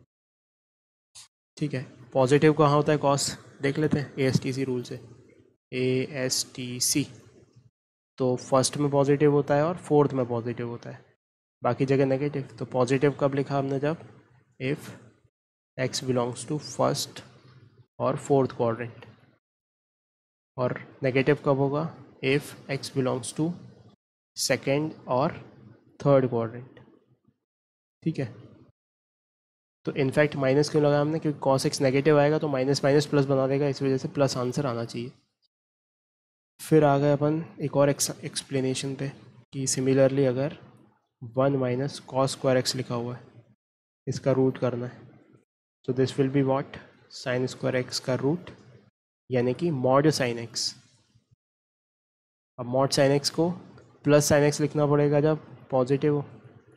ठीक है, पॉजिटिव कहाँ होता है कॉस? देख लेते हैं ASTC रूल से। ASTC तो फर्स्ट में पॉजिटिव होता है और फोर्थ में पॉजिटिव होता है, बाकी जगह नेगेटिव। तो पॉजिटिव कब लिखा हमने? जब if x belongs to first और फोर्थ क्वाड्रेंट। और नेगेटिव कब होगा? If x belongs to second और थर्ड क्वाड्रेंट। ठीक है, तो इनफैक्ट माइनस क्यों लगाया हमने? क्योंकि कॉस एक्स नेगेटिव आएगा तो माइनस माइनस प्लस बना देगा, इस वजह से प्लस आंसर आना चाहिए। फिर आ गए अपन एक और एक्सप्लेनेशन पे कि सिमिलरली अगर 1 माइनस कॉस स्क्वायर एक्स लिखा हुआ है, इसका रूट करना है, तो this will be what? Sine square x का रूट, यानी कि मॉड साइन एक्स। अब मॉड साइन एक्स को प्लस साइन एक्स लिखना पड़ेगा जब पॉजिटिव हो,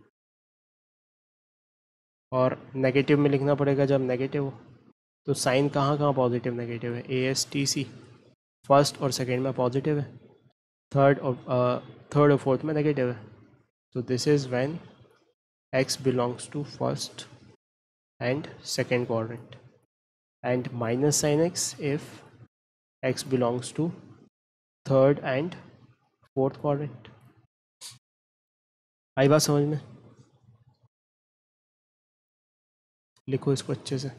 और नेगेटिव में लिखना पड़ेगा जब नेगेटिव हो। तो साइन कहाँ कहाँ पॉजिटिव नेगेटिव है? ASTC फर्स्ट और सेकेंड में पॉजिटिव है, थर्ड और फोर्थ में नेगेटिव है। तो this is when x belongs to first and second quadrant, and minus sine x if x belongs to third and fourth quadrant. आई बात समझ में? लिखो इसको अच्छे से।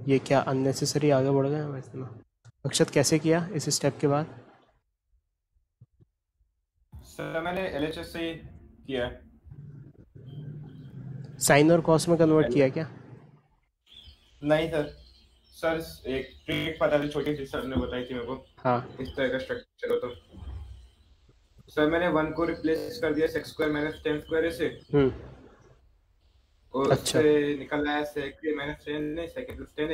ये क्या अननेसेसरी आगे बढ़ गए हम इसमें? अक्षत कैसे किया इस स्टेप के बाद? सर मैंने एलएचएस से ही किया है। साइन और कॉस में कन्वर्ट किया क्या? नहीं सर, सर एक ट्रिक पता थी छोटी सी, सर ने बताई थी मेरे को, हाँ। इस तरह का स्ट्रक्चर हो तो सर मैंने 1 को रिप्लेस कर दिया sec x square minus tan square से, और अच्छा। उससे निकल आया सेक माइनस टेन नहीं सेक प्लस टेन है,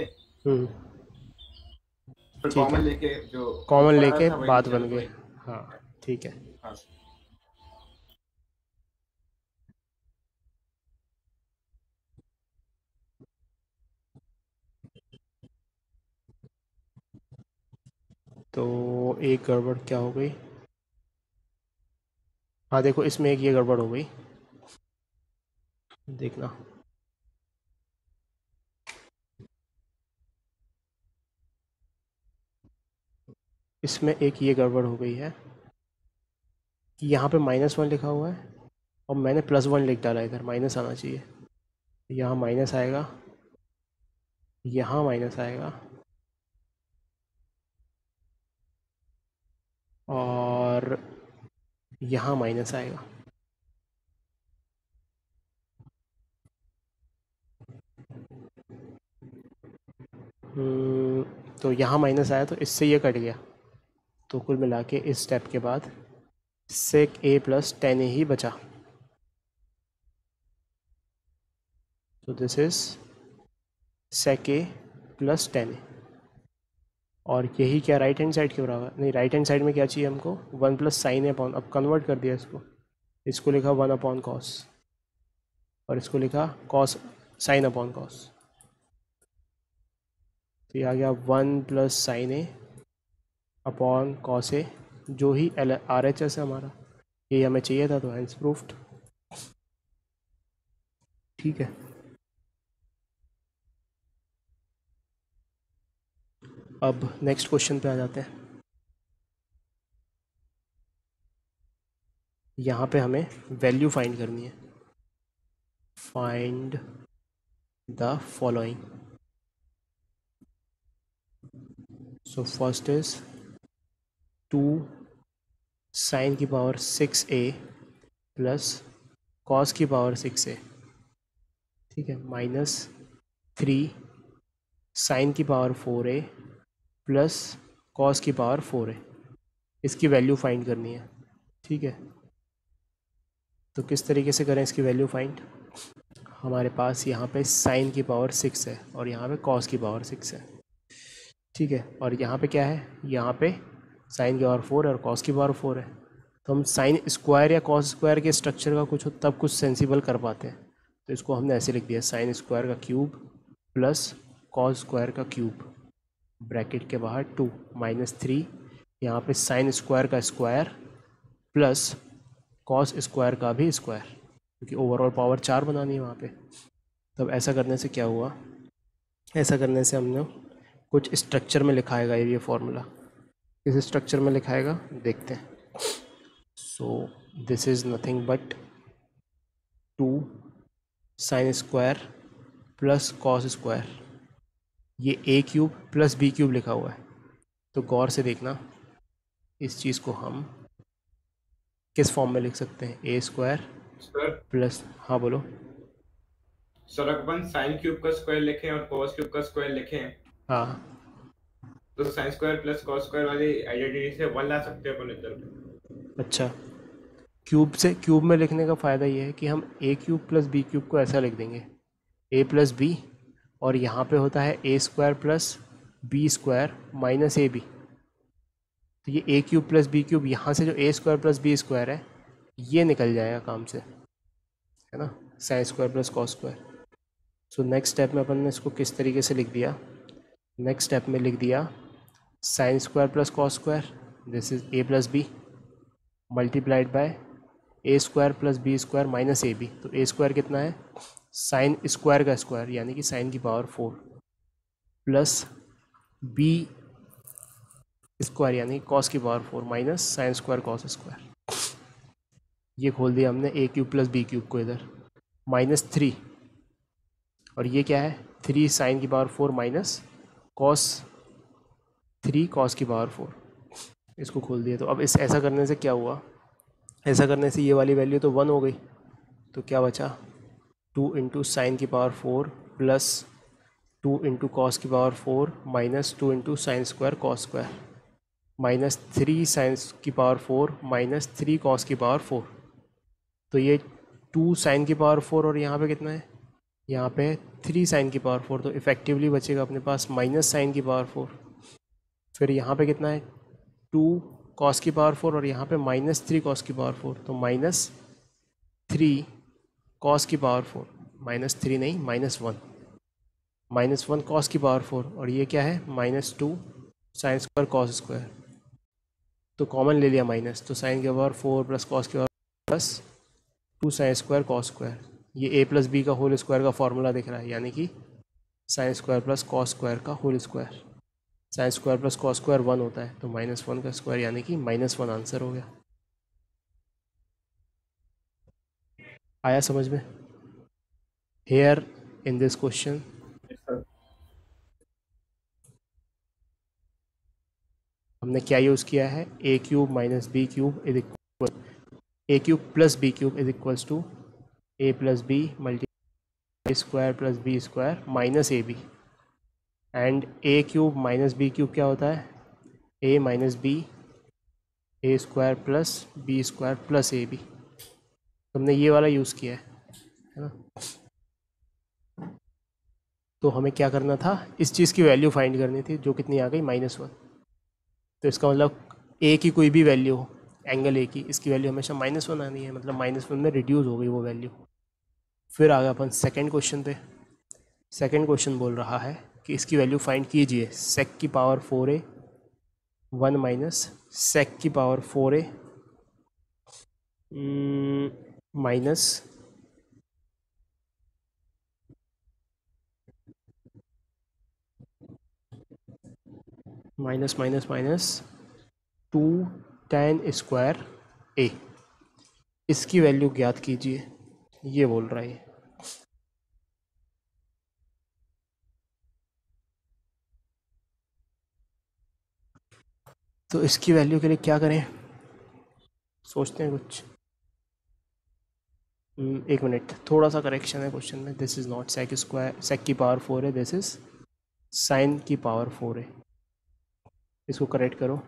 फिर ठीक कॉमन है, लेके जो कॉमन ऊपर आ लेके रहा था वही बात नीचे बन गई। वही। हाँ ठीक है। हाँ तो एक गड़बड़ क्या हो गई? हाँ देखो, इसमें एक ये गड़बड़ हो गई, देखना। इसमें एक ये गड़बड़ हो गई है कि यहाँ पे -1 लिखा हुआ है और मैंने +1 लिख डाला, इधर माइनस आना चाहिए। यहाँ माइनस आएगा, यहाँ माइनस आएगा, और यहाँ माइनस आएगा। तो यहाँ माइनस आया तो इससे ये कट गया, तो कुल मिला के इस स्टेप के बाद सेक a प्लस टेन ही बचा। तो this is sec a plus tan. और यही क्या राइट हैंड साइड के बराबर? नहीं, राइट हैंड साइड में क्या चाहिए हमको? 1 प्लस साइन ए अपॉन, अब कन्वर्ट कर दिया इसको, इसको लिखा 1 अपॉन कॉस, और इसको लिखा कॉस साइन अपॉन कॉस। तो ये आ गया 1 plus sine a upon cos a, जो ही आर एच एस है हमारा, ये हमें चाहिए था, तो हैंस प्रूफ्ड। ठीक है, अब नेक्स्ट क्वेश्चन पे आ जाते हैं। यहाँ पे हमें वैल्यू फाइंड करनी है। Find the following. So first is 2 sine की पावर 6a प्लस कॉस की पावर 6a, ठीक है, -3 साइन की पावर 4a प्लस कॉस की पावर 4a। इसकी वैल्यू फाइंड करनी है, ठीक है। तो किस तरीके से करें इसकी वैल्यू फाइंड? हमारे पास यहाँ पे साइन की पावर 6 है और यहाँ पे कॉस की पावर 6 है, ठीक है। और यहाँ पे क्या है? यहाँ पे साइन की पावर 4 है और कॉस की पावर 4 है। तो हम साइन स्क्वायर या कॉस स्क्वायर के स्ट्रक्चर का कुछ तब कुछ सेंसिबल कर पाते हैं। तो इसको हमने ऐसे लिख दिया, साइन स्क्वायर का क्यूब प्लस कॉस स्क्वायर का क्यूब, ब्रैकेट के बाहर 2 -3, यहाँ पे साइन स्क्वायर का स्क्वायर प्लस कॉस स्क्वायर का भी स्क्वायर, क्योंकि ओवरऑल पावर 4 बनानी है वहाँ पे। तब ऐसा करने से क्या हुआ? ऐसा करने से हमने कुछ स्ट्रक्चर में लिखाएगा ये फॉर्मूला। किस स्ट्रक्चर में लिखाएगा देखते हैं। So this is nothing but 2 sine square plus cos square, ये a cube plus b cube लिखा हुआ है। तो गौर से देखना, इस चीज़ को हम किस फॉर्म में लिख सकते हैं? a स्क्वायर सर, प्लस, हाँ बोलो। सर अपन साइन क्यूब का स्क्वायर लिखें और कॉस क्यूब का स्क्वायर लिखें, हाँ, तो sine square plus cos square वाली आइडेंटिटी से 1 ला सकते हैं अपन इधर पे। अच्छा, क्यूब से क्यूब में लिखने का फ़ायदा ये है कि हम a cube plus b cube को ऐसा लिख देंगे, a प्लस बी, और यहाँ पे होता है a square plus b square minus a b. तो ये a cube plus b cube, यहाँ से जो a square plus b square है ये निकल जाएगा काम से, है ना, sine square plus cos square. So next step में अपन ने इसको किस तरीके से लिख दिया? नेक्स्ट स्टेप में लिख दिया sine square plus cos square, this is a plus b multiplied by a square plus b square minus a b. तो a स्क्वायर कितना है? साइन स्क्वायर का स्क्वायर, यानी कि साइन की पावर 4, प्लस b स्क्वायर यानी कॉस की power 4 minus sine square cos square. ये खोल दिया हमने a cube plus b cube को इधर, -3, और ये क्या है? 3 साइन की पावर 4 माइनस कॉस 3 कॉस की पावर 4। इसको खोल दिया। तो अब इस ऐसा करने से क्या हुआ, ऐसा करने से ये वाली वैल्यू तो 1 हो गई, तो क्या बचा 2 इंटू साइन की पावर 4 प्लस 2 इंटू कॉस की power 4 minus 2 into sine square cos square minus 3 sine की पावर 4 माइनस 3 कॉस की पावर 4। तो ये 2 साइन की पावर 4 और यहाँ पे कितना है, यहाँ पे 3 साइन की पावर 4, तो इफेक्टिवली बचेगा अपने पास माइनस साइन की पावर 4। फिर यहाँ पे कितना है 2 कॉस की पावर 4 और यहाँ पे माइनस 3 कॉस की पावर 4, तो माइनस 3 कॉस की पावर 4, माइनस 3 नहीं माइनस 1 कॉस की पावर 4, और ये क्या है minus 2 sine square cos square. तो कॉमन ले लिया माइनस, तो साइन की पावर 4 प्लस कॉस की power plus 2 sine square cos square. ये a प्लस बी का होल स्क्वायर का फॉर्मूला दिख रहा है, यानी कि sine square plus cos square का whole square. Sine square plus cos square 1 होता है, तो माइनस 1 का स्क्वायर यानी कि -1 आंसर हो गया। आया समझ में? हेयर इन दिस क्वेश्चन हमने क्या यूज़ किया है, a cube minus b cube is equal a cube plus b cube is equals to a plus b multi square plus b square minus a b. And a cube minus b cube क्या होता है, a minus b a square plus b square plus a b. हमने ये वाला use किया है ना। तो हमें क्या करना था, इस चीज़ की वैल्यू फाइंड करनी थी, जो कितनी आ गई -1। तो इसका मतलब ए की कोई भी वैल्यू हो, एंगल ए की, इसकी वैल्यू हमेशा -1 आनी है, मतलब -1 में रिड्यूस हो गई वो वैल्यू। फिर आ गया अपन सेकेंड क्वेश्चन पे। सेकेंड क्वेश्चन बोल रहा है कि इसकी वैल्यू फाइंड कीजिए, सेक की पावर 4a 1 माइनस सेक की power 4a minus minus 2 tan square a, इसकी वैल्यू ज्ञात कीजिए, ये बोल रहा है। तो इसकी वैल्यू के लिए क्या करें, सोचते हैं कुछ। एक मिनट, थोड़ा सा करेक्शन है क्वेश्चन में। This is not sec square, sec की पावर 4 है, दिस इज़ साइन की पावर 4 है। इसको करेक्ट करो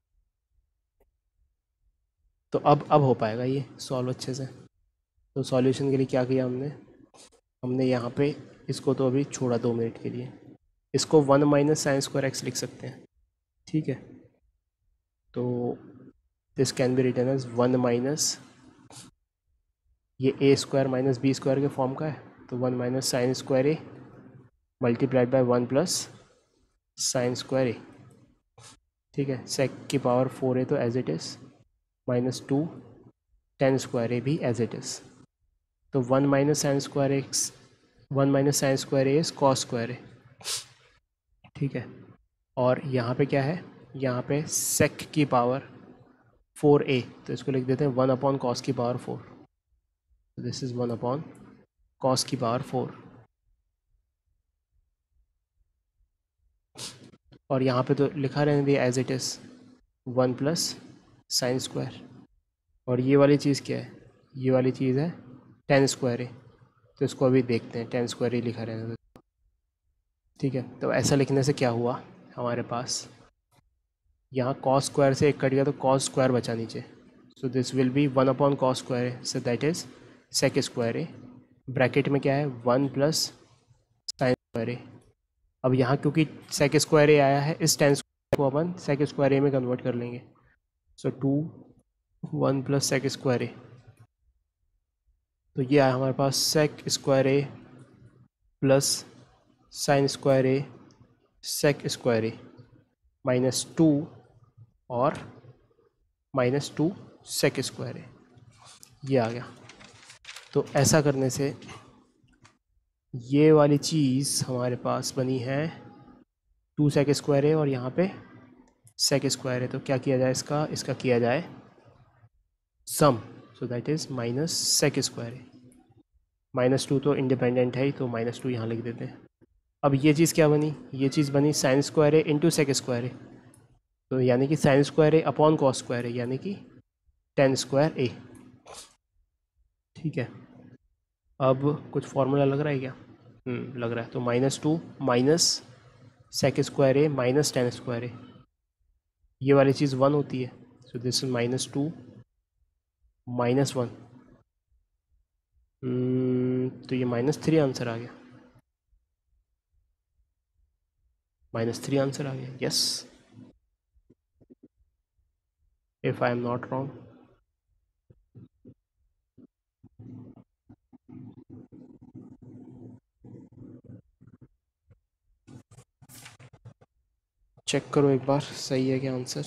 तो अब हो पाएगा ये सॉल्व अच्छे से। तो सॉल्यूशन के लिए क्या किया हमने यहाँ पे इसको तो अभी छोड़ा 2 मिनट के लिए, इसको 1 माइनस साइन स्क्वायर एक्स लिख सकते हैं, ठीक है। तो this can be written as 1 minus, ये a square minus b square के फॉर्म का है, तो 1 minus sine square a multiplied by 1 plus sine square a, ठीक है। सेक की पावर 4 है तो as it is, -2 tan square a भी एज इट इज़। तो 1 minus sine square x 1 minus sine square a is cos square a, ठीक है। और यहाँ पे क्या है, यहाँ पे सेक की पावर 4a, तो इसको लिख देते हैं 1 अपॉन कॉस की power 4। This is 1 upon cos की पावर 4। और यहाँ पे तो लिखा रहने दिया as it is 1 plus sine square. और ये वाली चीज़ क्या है, ये वाली चीज़ है tan स्क्वायर ए, तो इसको अभी देखते हैं, tan स्क्वायर ए लिखा रहने दो, ठीक है। तो ऐसा लिखने से क्या हुआ हमारे पास, यहाँ कॉस स्क्वायर से एक कट गया तो कॉस स्क्वायर बचा नीचे, so this will be 1 upon cos square a, so that is sec square a. Bracket में क्या है 1 प्लस साइन स्क्वायर ए। अब यहाँ क्योंकि सेक स्क्वायर ए आया है, इस tan स्क्वायर को अपन सेक स्क्वायर ए में कन्वर्ट कर लेंगे, सो 1 प्लस सेक स्क्वायर ए। तो ये आया हमारे पास sec square A plus sine square a sec square a -2 और -2 सेक स्क्वायर है, ये आ गया। तो ऐसा करने से ये वाली चीज़ हमारे पास बनी है 2 सेक स्क्वायर है और यहाँ पे सेक स्क्वायर है। तो क्या किया जाए, इसका किया जाए sum, so that is minus sec square है। -2 तो इंडिपेंडेंट है ही, तो -2 यहाँ लिख देते हैं। अब ये चीज़ क्या बनी, ये चीज़ बनी sine square a into sec square ए, तो यानी कि sine square a upon cos square a, यानी कि टेन स्क्वायर ए। ठीक है, अब कुछ फॉर्मूला लग रहा है क्या? लग रहा है। तो -2 minus sec square A minus tan square a, ये वाली चीज़ 1 होती है। सो दिस इज -2 -1, तो ये -3 आंसर आ गया, -3 आंसर आ गया। Yes, if I am not wrong. Check करो एक बार, सही है क्या आंसर?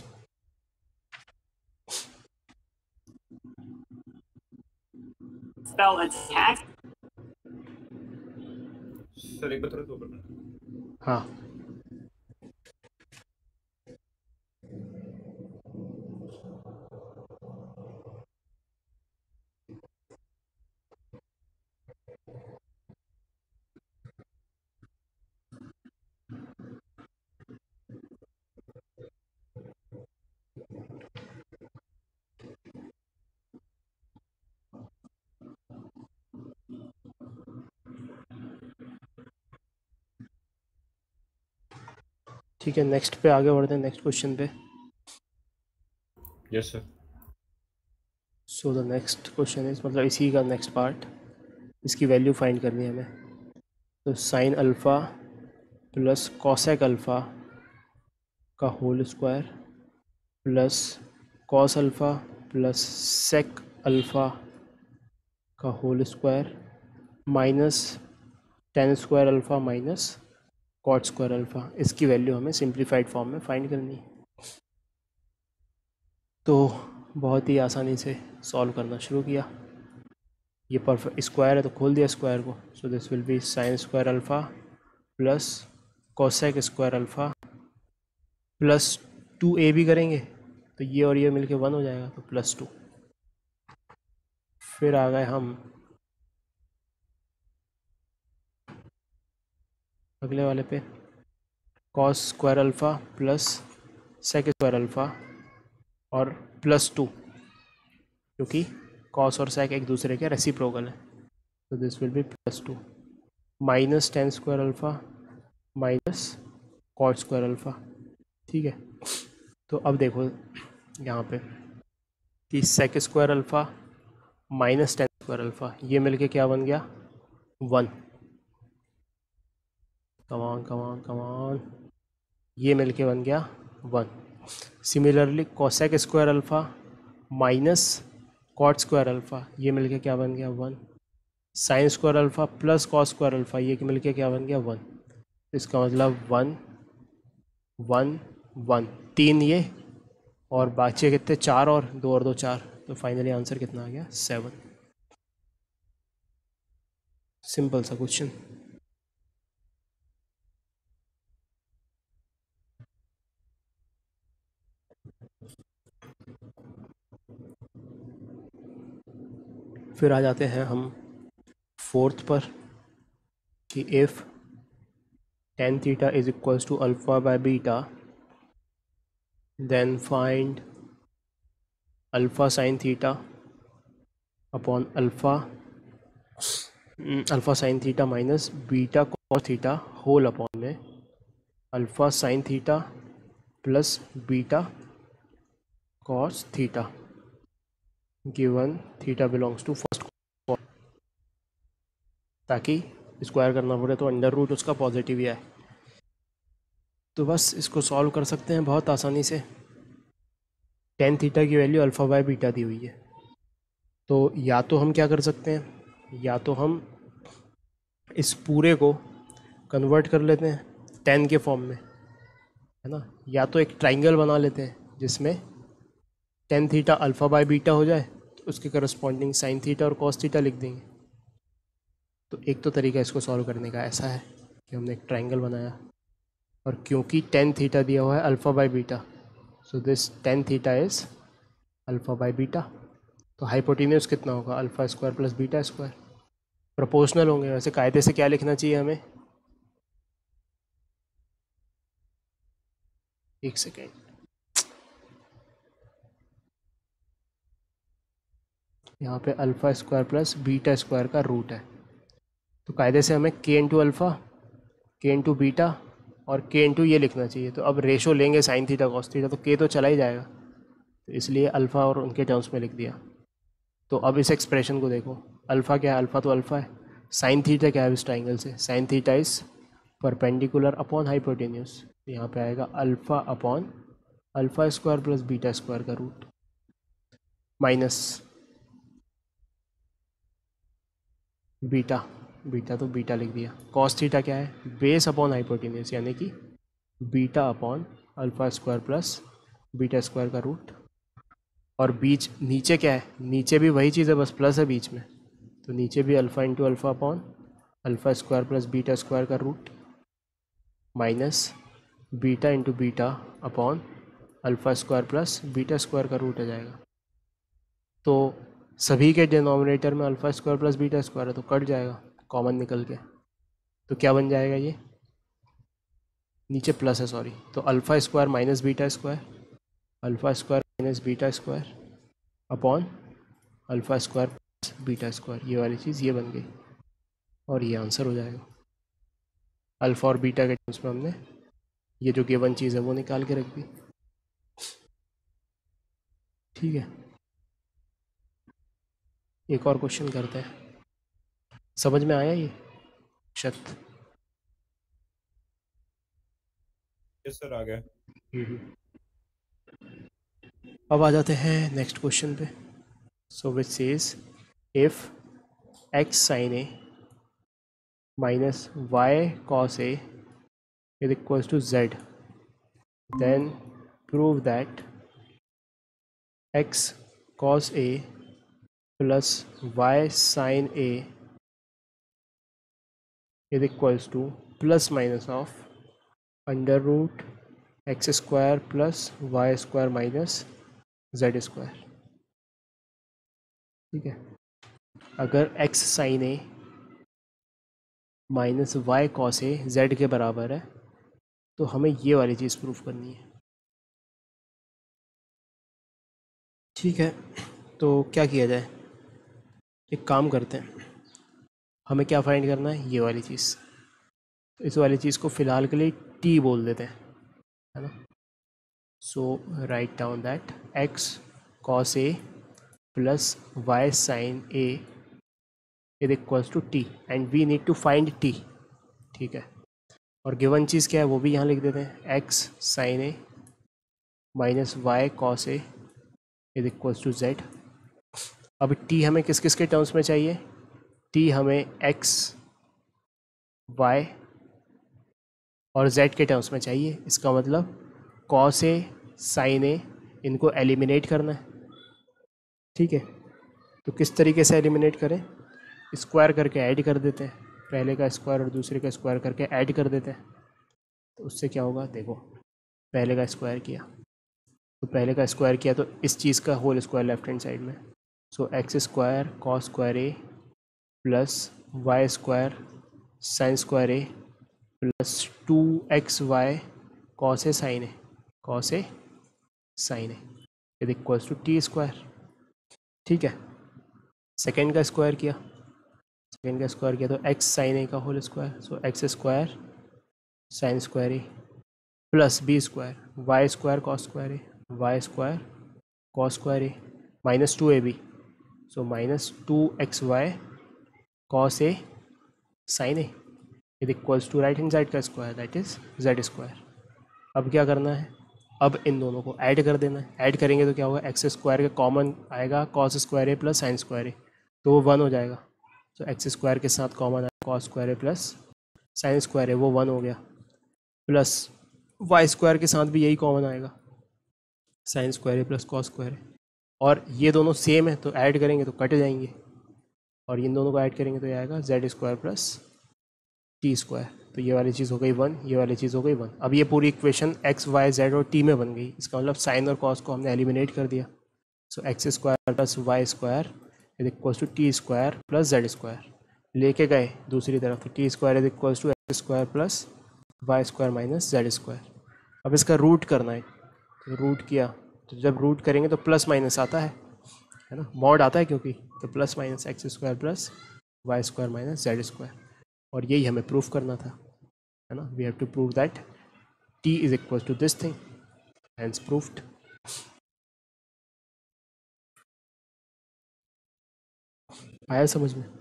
Spell attack. सर एक बार थोड़ा तो करना। हाँ, ठीक है, नेक्स्ट पे आगे बढ़ते हैं, नेक्स्ट क्वेश्चन पे। Yes sir. So the next question is, मतलब इसी का नेक्स्ट पार्ट, इसकी वैल्यू फाइंड करनी है हमें। तो sine alpha plus cosec alpha का whole square plus cos alpha plus sec alpha का whole square minus tan square alpha minus cot square alpha, इसकी वैल्यू हमें सिंप्लीफाइड फॉर्म में फाइंड करनी है। तो बहुत ही आसानी से सॉल्व करना शुरू किया। ये परफेक्ट स्क्वायर है तो खोल दिया स्क्वायर को। So this will be sine square alpha plus cosec square alpha plus 2a भी करेंगे तो ये और ये मिलके 1 हो जाएगा, तो +2। फिर आ गए हम अगले वाले पे, cos square alpha plus sec square alpha और +2, क्योंकि कॉस और सेक एक दूसरे के रेसिप्रोकल है। तो this will be +2 minus tan square alpha minus cot square alpha. ठीक है, तो अब देखो यहाँ पे कि sec square alpha minus tan square alpha, ये मिलके क्या बन गया? 1। कमान कमान कमान, ये मिलके बन गया 1। Similarly cosec square alpha minus cot square alpha, ये मिलके क्या बन गया? 1। Sine square alpha plus cos square alpha, ये मिलके क्या बन गया? 1। इसका मतलब 1 1 1, 3 ये, और बाकी कितने? 4 और 2 और 2 4, तो फाइनली आंसर कितना आ गया? 7। सिंपल सा क्वेश्चन। फिर आ जाते हैं हम फोर्थ पर कि if tan theta is equals to alpha by beta, then find alpha sin theta upon alpha sin theta minus beta cos theta whole upon में alpha sin theta plus beta cos theta given theta belongs to first quadrant, ताकि square करना पड़े तो under root उसका positive ही आए। तो बस इसको सॉल्व कर सकते हैं बहुत आसानी से। tan थीटा की वैल्यू अल्फ़ा बाय बीटा दी हुई है, तो या तो हम क्या कर सकते हैं, या तो हम इस पूरे को कन्वर्ट कर लेते हैं tan के फॉर्म में, है ना, या तो एक ट्राइंगल बना लेते हैं जिसमें tan theta alpha by beta हो जाए, तो उसके करस्पॉन्डिंग साइन थीटा और कॉस थीटा लिख देंगे। तो एक तो तरीका इसको सॉल्व करने का ऐसा है कि हमने एक ट्राइंगल बनाया, और क्योंकि tan थीटा दिया हुआ है alpha by beta, so this tan theta is alpha by beta. तो हाइपोटेन्यूस कितना होगा? Alpha square plus beta square. Proportional होंगे, वैसे कायदे से क्या लिखना चाहिए हमें? एक सेकेंड, यहाँ पे alpha square plus beta square का रूट है, तो कायदे से हमें K into alpha, K into beta और के इंटू ये लिखना चाहिए। तो अब रेशो लेंगे साइन थीटा कॉस थीटा, तो के तो चला ही जाएगा, तो इसलिए अल्फ़ा और उनके टर्म्स में लिख दिया। तो अब इस एक्सप्रेशन को देखो, अल्फ़ा क्या है, अल्फ़ा तो अल्फ़ा है, साइन थीटा क्या है इस ट्राइंगल से, sine theta is perpendicular upon hypotenuse, तो यहाँ पे आएगा alpha upon alpha square plus beta square का रूट माइनस बीटा, बीटा तो बीटा लिख दिया, कॉस थीटा क्या है, बेस अपॉन हाइपोटेन्यूस यानी कि beta upon alpha square plus beta square का रूट, और बीच नीचे क्या है, नीचे भी वही चीज़ है, बस प्लस है बीच में, तो नीचे भी alpha into alpha upon alpha square plus beta square का root minus beta into beta upon alpha square plus beta square का रूट आ जाएगा। तो सभी के डिनोमिनेटर में alpha square plus beta square है, तो कट जाएगा कॉमन निकल के, तो क्या बन जाएगा, ये नीचे प्लस है सॉरी, तो alpha square minus beta square, alpha square minus beta square upon alpha square plus beta square, ये वाली चीज़ ये बन गई, और ये आंसर हो जाएगा। अल्फ़ा और बीटा के टर्म्स में हमने ये जो गिवन चीज़ है वो निकाल के रख दी। ठीक है, एक और क्वेश्चन करते हैं, समझ में आया ये शत? यस सर, आ गया। अब आ जाते हैं नेक्स्ट क्वेश्चन पे। So which says if x sine A minus y cos A is equals to z, then prove that x cos A plus y sine A is equals to plus minus of under root x square plus y square minus z square. ठीक है, अगर x sine A minus y cos A z के बराबर है, तो हमें ये वाली चीज़ प्रूफ करनी है। ठीक है, तो क्या किया जाए, एक काम करते हैं, हमें क्या फाइंड करना है, ये वाली चीज़, इस वाली चीज़ को फ़िलहाल के लिए टी बोल देते हैं, है ना। So write down that x cos A plus y sine A is equals to t and we need to find t. ठीक है, और गिवन चीज़ क्या है वो भी यहाँ लिख देते हैं, x sine A minus y cos A is equals to z. अब टी हमें किस किस के टर्म्स में चाहिए, टी हमें एक्स वाई और जेड के टर्म्स में चाहिए, इसका मतलब कॉस ए साइन ए इनको एलिमिनेट करना है। ठीक है, तो किस तरीके से एलिमिनेट करें, स्क्वायर करके ऐड कर देते हैं, पहले का स्क्वायर और दूसरे का स्क्वायर करके ऐड कर देते हैं, तो उससे क्या होगा, देखो पहले का स्क्वायर किया, तो पहले का स्क्वायर किया तो इस चीज़ का whole square left hand side में, so x square cos square A plus y square sine square A plus 2xy cos A sine A, cos A sine A is equals to t square. ठीक है, second का square किया, second का square किया तो x sine A का whole square, so x square sine square A plus b square y square cos square A, y square cos square A minus 2ab, so minus 2xy cos A sine A is equals to right hand side का square that is z square. अब क्या करना है, अब इन दोनों को add कर देना है, ऐड करेंगे तो क्या होगा, एक्स स्क्वायर का कॉमन आएगा कॉस स्क्वायर ए प्लस साइन स्क्वायर ए, तो वो 1 हो जाएगा, तो एक्स स्क्वायर के साथ कॉमन आएगा cos square A plus sine square A, वो 1 हो गया, प्लस वाई स्क्वायर के साथ भी यही कॉमन आएगा sine square A plus cos square A, और ये दोनों सेम है तो ऐड करेंगे तो कट जाएंगे, और इन दोनों को ऐड करेंगे तो ये आएगा z square plus t square, तो ये वाली चीज़ हो गई 1, ये वाली चीज़ हो गई 1। अब ये पूरी इक्वेशन एक्स वाई जेड और टी में बन गई, इसका मतलब साइन और कॉस को हमने एलिमिनेट कर दिया, so x square plus y square is equals to t square plus z square, लेके गए दूसरी तरफ, तो t square is equals to x square plus y square minus z square, अब इसका रूट करना है, तो रूट किया, तो जब रूट करेंगे तो प्लस माइनस आता है ना, मॉड आता है क्योंकि, तो plus minus x square plus y square minus z square, और यही हमें प्रूफ करना था, है ना। We have to prove that t is equal to this thing, hence proofed. आया समझ में?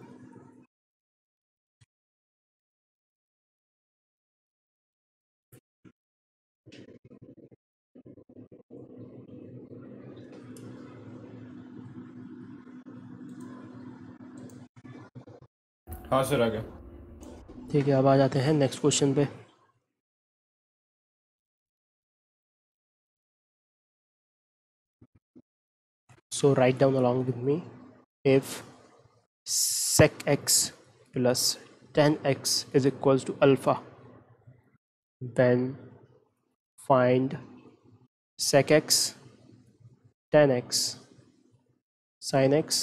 हाँ सर आ गया। ठीक है, अब आ जाते हैं नेक्स्ट क्वेश्चन पे। So write down along with me, if sec x plus tan x is equals to alpha, then find sec x, tan x, sin x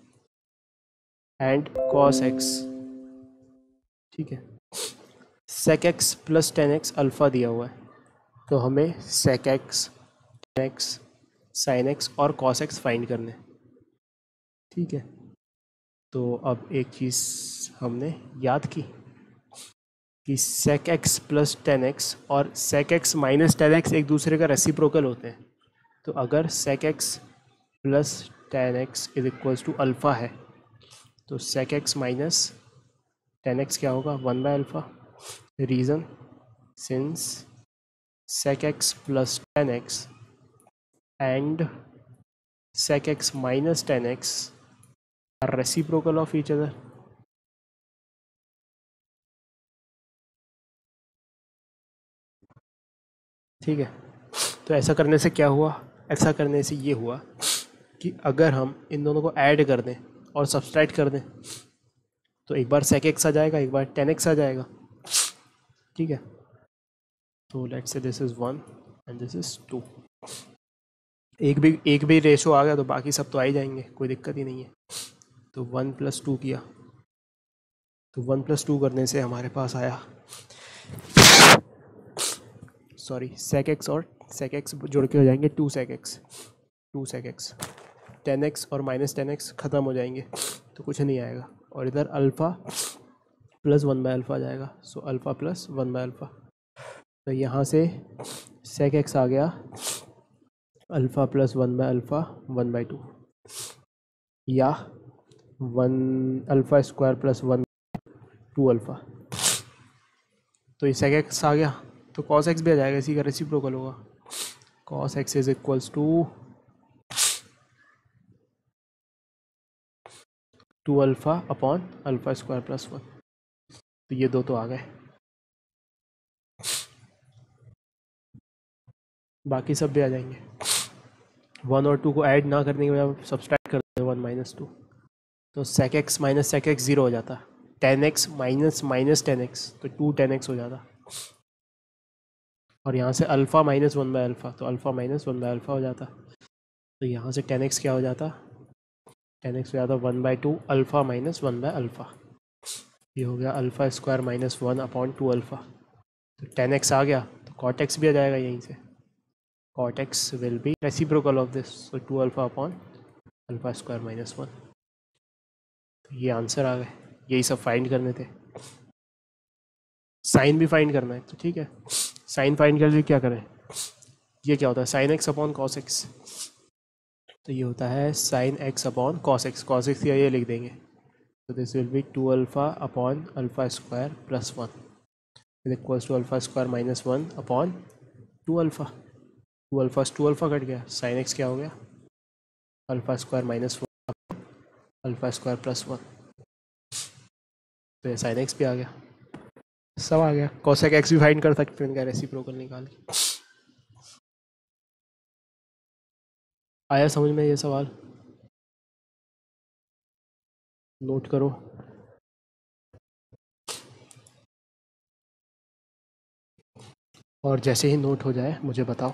and cos x। ठीक है, sec x plus tan x alpha दिया हुआ है, तो हमें sec x, tan x, sin x और cos x find करने। ठीक है, तो अब एक चीज़ हमने याद की कि sec x plus tan x और sec x minus tan x एक दूसरे का रेसिप्रोकल होते हैं। तो अगर sec x plus tan x is equals to alpha है, तो sec x minus tan x क्या होगा, one by alpha. Reason, since sec x plus tan x and sec x minus tan x are reciprocal of each other. ठीक है, तो ऐसा करने से क्या हुआ, ऐसा करने से ये हुआ कि अगर हम इन दोनों को ऐड कर दें और सब्सट्रैक्ट कर दें, तो एक बार sec x आ जाएगा, एक बार tan x आ जाएगा। ठीक है, तो let's say this is 1 and this is 2। एक भी रेशो आ गया तो बाकी सब तो आ ही जाएंगे, कोई दिक्कत ही नहीं है। तो 1 + 2 किया, तो 1 + 2 करने से हमारे पास आया, सॉरी, sec x और sec x जुड़ के हो जाएंगे 2 sec x, 2 sec x, tan x और माइनस tan x ख़त्म हो जाएंगे, तो कुछ नहीं आएगा, और इधर अल्फ़ा प्लस 1 बाय अल्फ़ा आ जाएगा। So alpha plus 1 by alpha, तो यहाँ से sec x आ गया अल्फ़ा प्लस 1 बाय अल्फ़ा 1/2, या 1 अल्फ़ा स्क्वायर प्लस 1 2 अल्फ़ा। तो ये sec x आ गया, तो cos x भी आ जाएगा, इसी का रेसिप्रोकल होगा। cos x is equals to 2 alpha upon alpha square plus 1, तो ये दो तो आ गए, बाकी सब भी आ जाएंगे। 1 और 2 को ऐड ना करने के बजाय सब्सट्रैक्ट कर दें 1 - 2, तो sec x minus sec x 0 हो जाता, tan x minus minus tan x, तो 2 tan x हो जाता, और यहाँ से अल्फ़ा माइनस 1 बाय अल्फ़ा, तो अल्फ़ा माइनस 1 बाय अल्फ़ा हो जाता, तो यहाँ से tan x क्या हो जाता, tan x हो जाता 1/2 अल्फ़ा माइनस 1 बाय अल्फ़ा। ये हो गया alpha square minus 1 upon 2 alpha, तो tan x आ गया, तो cot x भी आ जाएगा यहीं से, cot x will be reciprocal of this, so 2 alpha upon alpha square minus 1। तो ये आंसर आ गए, यही सब फाइंड करने थे। साइन भी फाइंड करना है, तो ठीक है, साइन फाइंड कर लिए, क्या करें, ये क्या होता है sine x upon cos x, तो ये होता है sine x upon cos x, cos x ये लिख देंगे, तो this will be 2 alpha upon alpha square plus 1 is equals to alpha square minus 1 upon 2 alpha, 2 alpha cut गया, साइन एक्स क्या हो गया, alpha square minus 1 alpha square plus 1, तो ये साइन एक्स भी आ गया, सब आ गया। कॉसेक एक्स भी फाइंड कर सकते हैं इनका रेसिप्रोकल निकाल के। आया समझ में ये सवाल, नोट करो। और जैसे ही नोट हो जाए मुझे बताओ।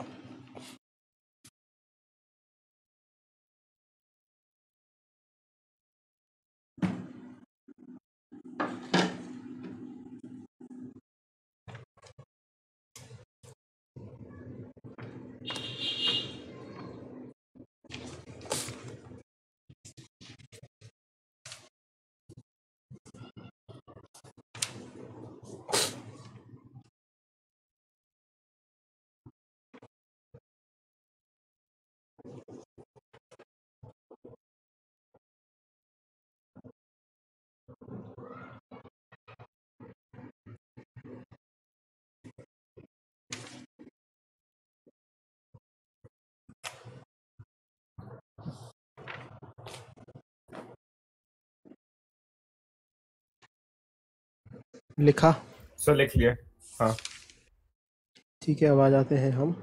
लिखा? सर लिख लिया। हाँ ठीक है, अब आ जाते हैं हम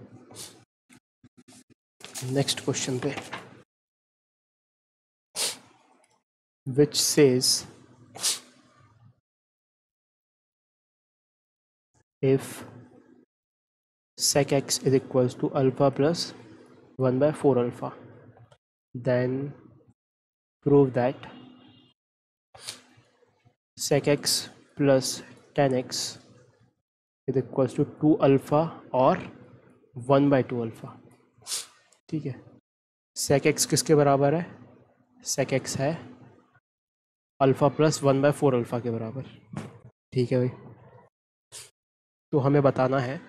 नेक्स्ट क्वेश्चन पे, which says if sec x is equals to alpha plus 1 by 4 alpha, then prove that sec x plus tan x is equals to 2 alpha और 1 by 2 alpha। ठीक है, sec x किसके बराबर है? sec x है alpha plus 1 by 4 alpha के बराबर। ठीक है भाई, तो हमें बताना है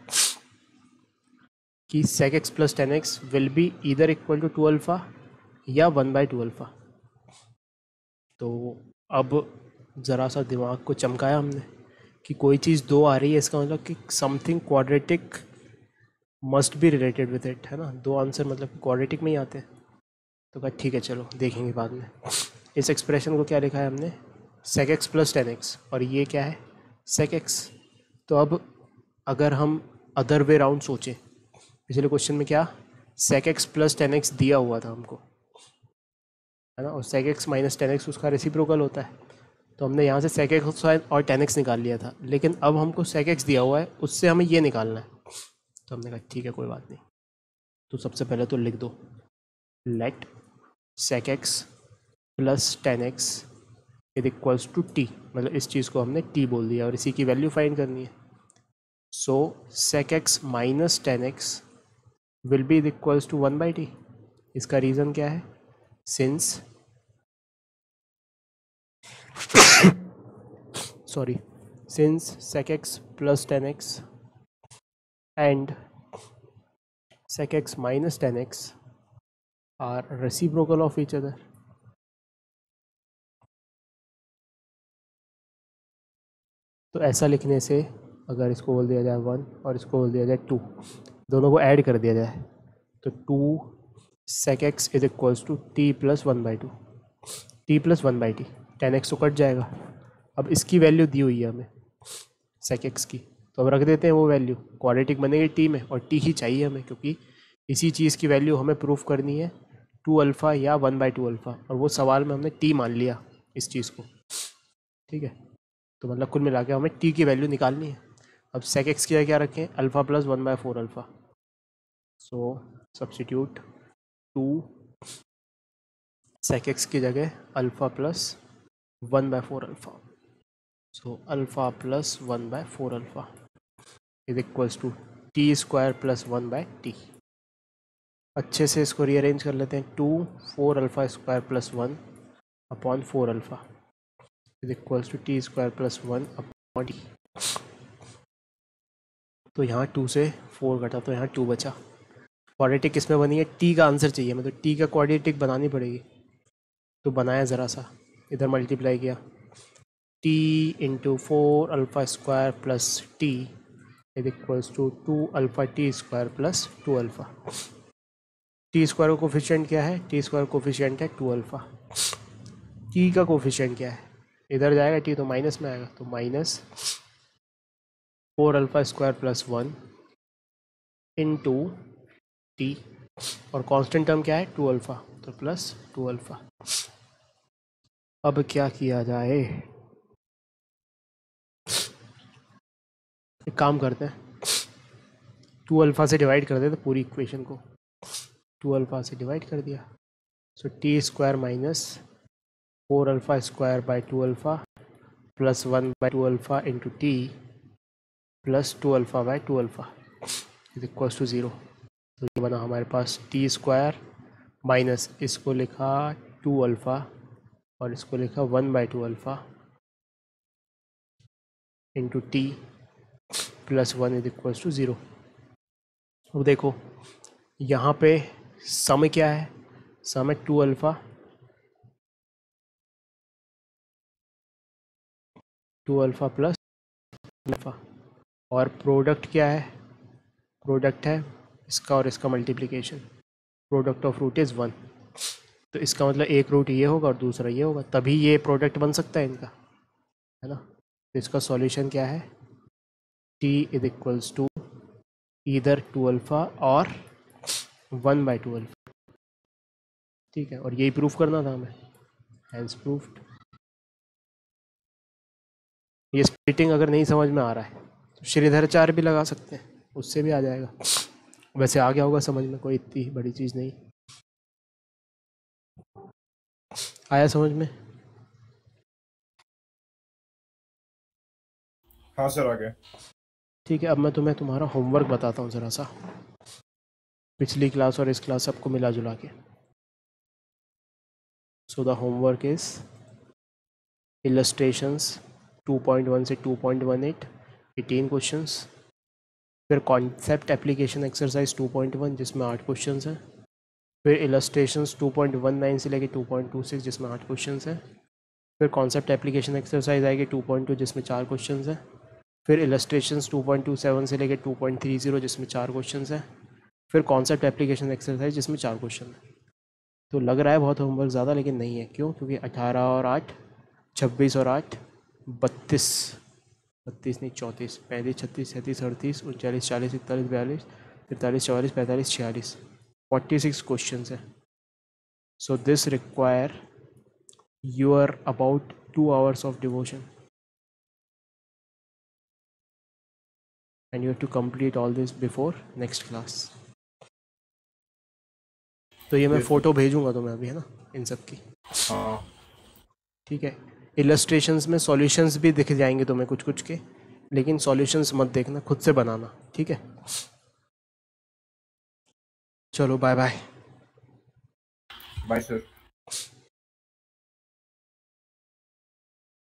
कि sec x plus tan x will be either equal to 2 alpha या 1 by 2 अल्फ़ा। तो अब ज़रा सा दिमाग को चमकाया हमने कि कोई चीज़ दो आ रही है, इसका मतलब कि something quadratic must be related with it, है ना। दो आंसर मतलब क्वाड्रेटिक में ही आते हैं। तो कहा ठीक है, चलो देखेंगे बाद में। इस एक्सप्रेशन को क्या लिखा है हमने? sec x plus tan x, और ये क्या है? sec x। तो अब अगर हम अदर वे राउंड सोचें, पिछले क्वेश्चन में क्या sec x plus tan x दिया हुआ था हमको, है ना, और sec x minus tan x उसका रेसिप्रोकल होता है। तो हमने यहाँ से sec x और tan x निकाल लिया था, लेकिन अब हमको sec x दिया हुआ है, उससे हमें ये निकालना है। तो हमने कहा ठीक है, कोई बात नहीं। तो सबसे पहले तो लिख दो let sec x plus tan x is equals to t, मतलब इस चीज़ को हमने टी बोल दिया और इसी की वैल्यू फाइंड करनी है। So sec x minus tan x will be equals to 1 by t। इसका रीज़न क्या है? Since sorry since sec x plus tan x and sec x minus tan x are reciprocal of each other. तो ऐसा लिखने से अगर इसको बोल दिया जाए 1 और इसको बोल दिया जाए 2, दोनों को ऐड कर दिया जाए तो 2 sec x is equals to t plus 1 by 2, t plus 1 by t, tan x तो कट जाएगा। अब इसकी वैल्यू दी हुई है हमें sec x की, तो अब रख देते हैं वो वैल्यू, क्वाड्रेटिक बनेगी t में, और t ही चाहिए हमें क्योंकि इसी चीज़ की वैल्यू हमें प्रूफ करनी है 2 अल्फ़ा या 1 by 2 अल्फ़ा, और वो सवाल में हमने t मान लिया इस चीज़ को। ठीक है, तो मतलब कुल मिला के हमें t की वैल्यू निकालनी है। अब sec x की जगह क्या रखें? Alpha plus 1 by 4 alpha. So substitute 2 sec x की जगह alpha plus 1 by 4 alpha. So alpha plus 1 by 4 alpha is equals to t square plus 1 by t। अच्छे से इसको रीअरेंज कर लेते हैं। 2 4 alpha square plus 1 upon 4 alpha is equals to t square plus 1 upon t. तो यहाँ 2 से 4 घटा तो यहाँ 2 बचा। क्वाड्रेटिक किस में बनी है? टी का आंसर चाहिए, मतलब टी का क्वाड्रेटिक बनानी पड़ेगी। तो बनाया ज़रा सा, इधर मल्टीप्लाई किया, t into 4 alpha square plus t is equals to 2 alpha t square plus 2 alpha. T square का कोफिशिएंट क्या है? टी स्क्वायर कोफिशिएंट है 2 अल्फ़ा। टी का कोफिशिएंट क्या है? इधर जाएगा टी तो माइनस में आएगा, तो minus 4 alpha square plus 1 into t, और कांस्टेंट टर्म क्या है? 2 अल्फ़ा, तो प्लस 2 अल्फ़ा। अब क्या किया जाए? एक काम करते हैं, 2 अल्फ़ा से डिवाइड कर देते पूरी इक्वेशन को। 2 अल्फ़ा से डिवाइड कर दिया, so t square minus 4 alpha square by 2 alpha plus 1 by 2 alpha into t plus 2 alpha by 2 alpha is equals to 0। तो ये बना हमारे पास टी स्क्वायर माइनस, इसको लिखा 2 अल्फ़ा और इसको लिखा 1 by 2 alpha into t plus 1 is equals to 0। अब देखो यहाँ पे सम क्या है? सम है 2 अल्फ़ा, 2 अल्फ़ा प्लस अल्फ़ा, और प्रोडक्ट क्या है? प्रोडक्ट है इसका और इसका multiplication, product of root is 1। तो इसका मतलब एक रूट ये होगा और दूसरा ये होगा, तभी ये प्रोडक्ट बन सकता है इनका, है ना। तो इसका सॉल्यूशन क्या है, t is equals to either 2 alpha और 1/2 अल्फ़ा। ठीक है, और यही प्रूफ करना था हमें, हैंस प्रूफ्ड। ये स्प्लिटिंग अगर नहीं समझ में आ रहा है तो श्रीधराचार्य भी लगा सकते हैं, उससे भी आ जाएगा। वैसे आ गया होगा समझ में, कोई इतनी बड़ी चीज़ नहीं। आया समझ में? हाँ सर आ गया। ठीक है, अब मैं तुम्हें तुम्हारा होमवर्क बताता हूँ ज़रा सा, पिछली क्लास और इस क्लास सबको मिला जुला के। So the homework is illustrations 2.1 से 2.18, 18 क्वेश्चंस। फिर कॉन्सेप्ट एप्लीकेशन एक्सरसाइज 2.1 जिसमें 8 क्वेश्चंस हैं। फिर इलस्ट्रेशंस 2.19 से लेके 2.26 जिसमें 8 क्वेश्चंस हैं। फिर कॉन्सेप्ट एप्लीकेशन एक्सरसाइज आएगी 2.2 जिसमें 4 क्वेश्चंस हैं। फिर इलस्ट्रेशंस 2.27 से लेके 2.30 जिसमें 4 क्वेश्चंस हैं। फिर कॉन्सेप्ट एप्लीकेशन एक्सरसाइज जिसमें 4 क्वेश्चन हैं। तो लग रहा है बहुत होमवर्क ज़्यादा, लेकिन नहीं है। क्यों? क्योंकि 18 और 8 26 और 8 32 32 नहीं 34 35 36 37 38 39 40 41 42 43 44 45 46 46 क्वेश्चंस है। So this require your about 2 hours of devotion and you have to complete all this before next class. तो ये मैं फ़ोटो भेजूंगा तुम्हें अभी, है ना, इन सब की। हाँ ठीक है, इलस्ट्रेशंस में सॉल्यूशंस भी दिख जाएंगे तुम्हें कुछ कुछ के, लेकिन सॉल्यूशंस मत देखना, खुद से बनाना। ठीक है, चलो बाय बाय। Bye sir.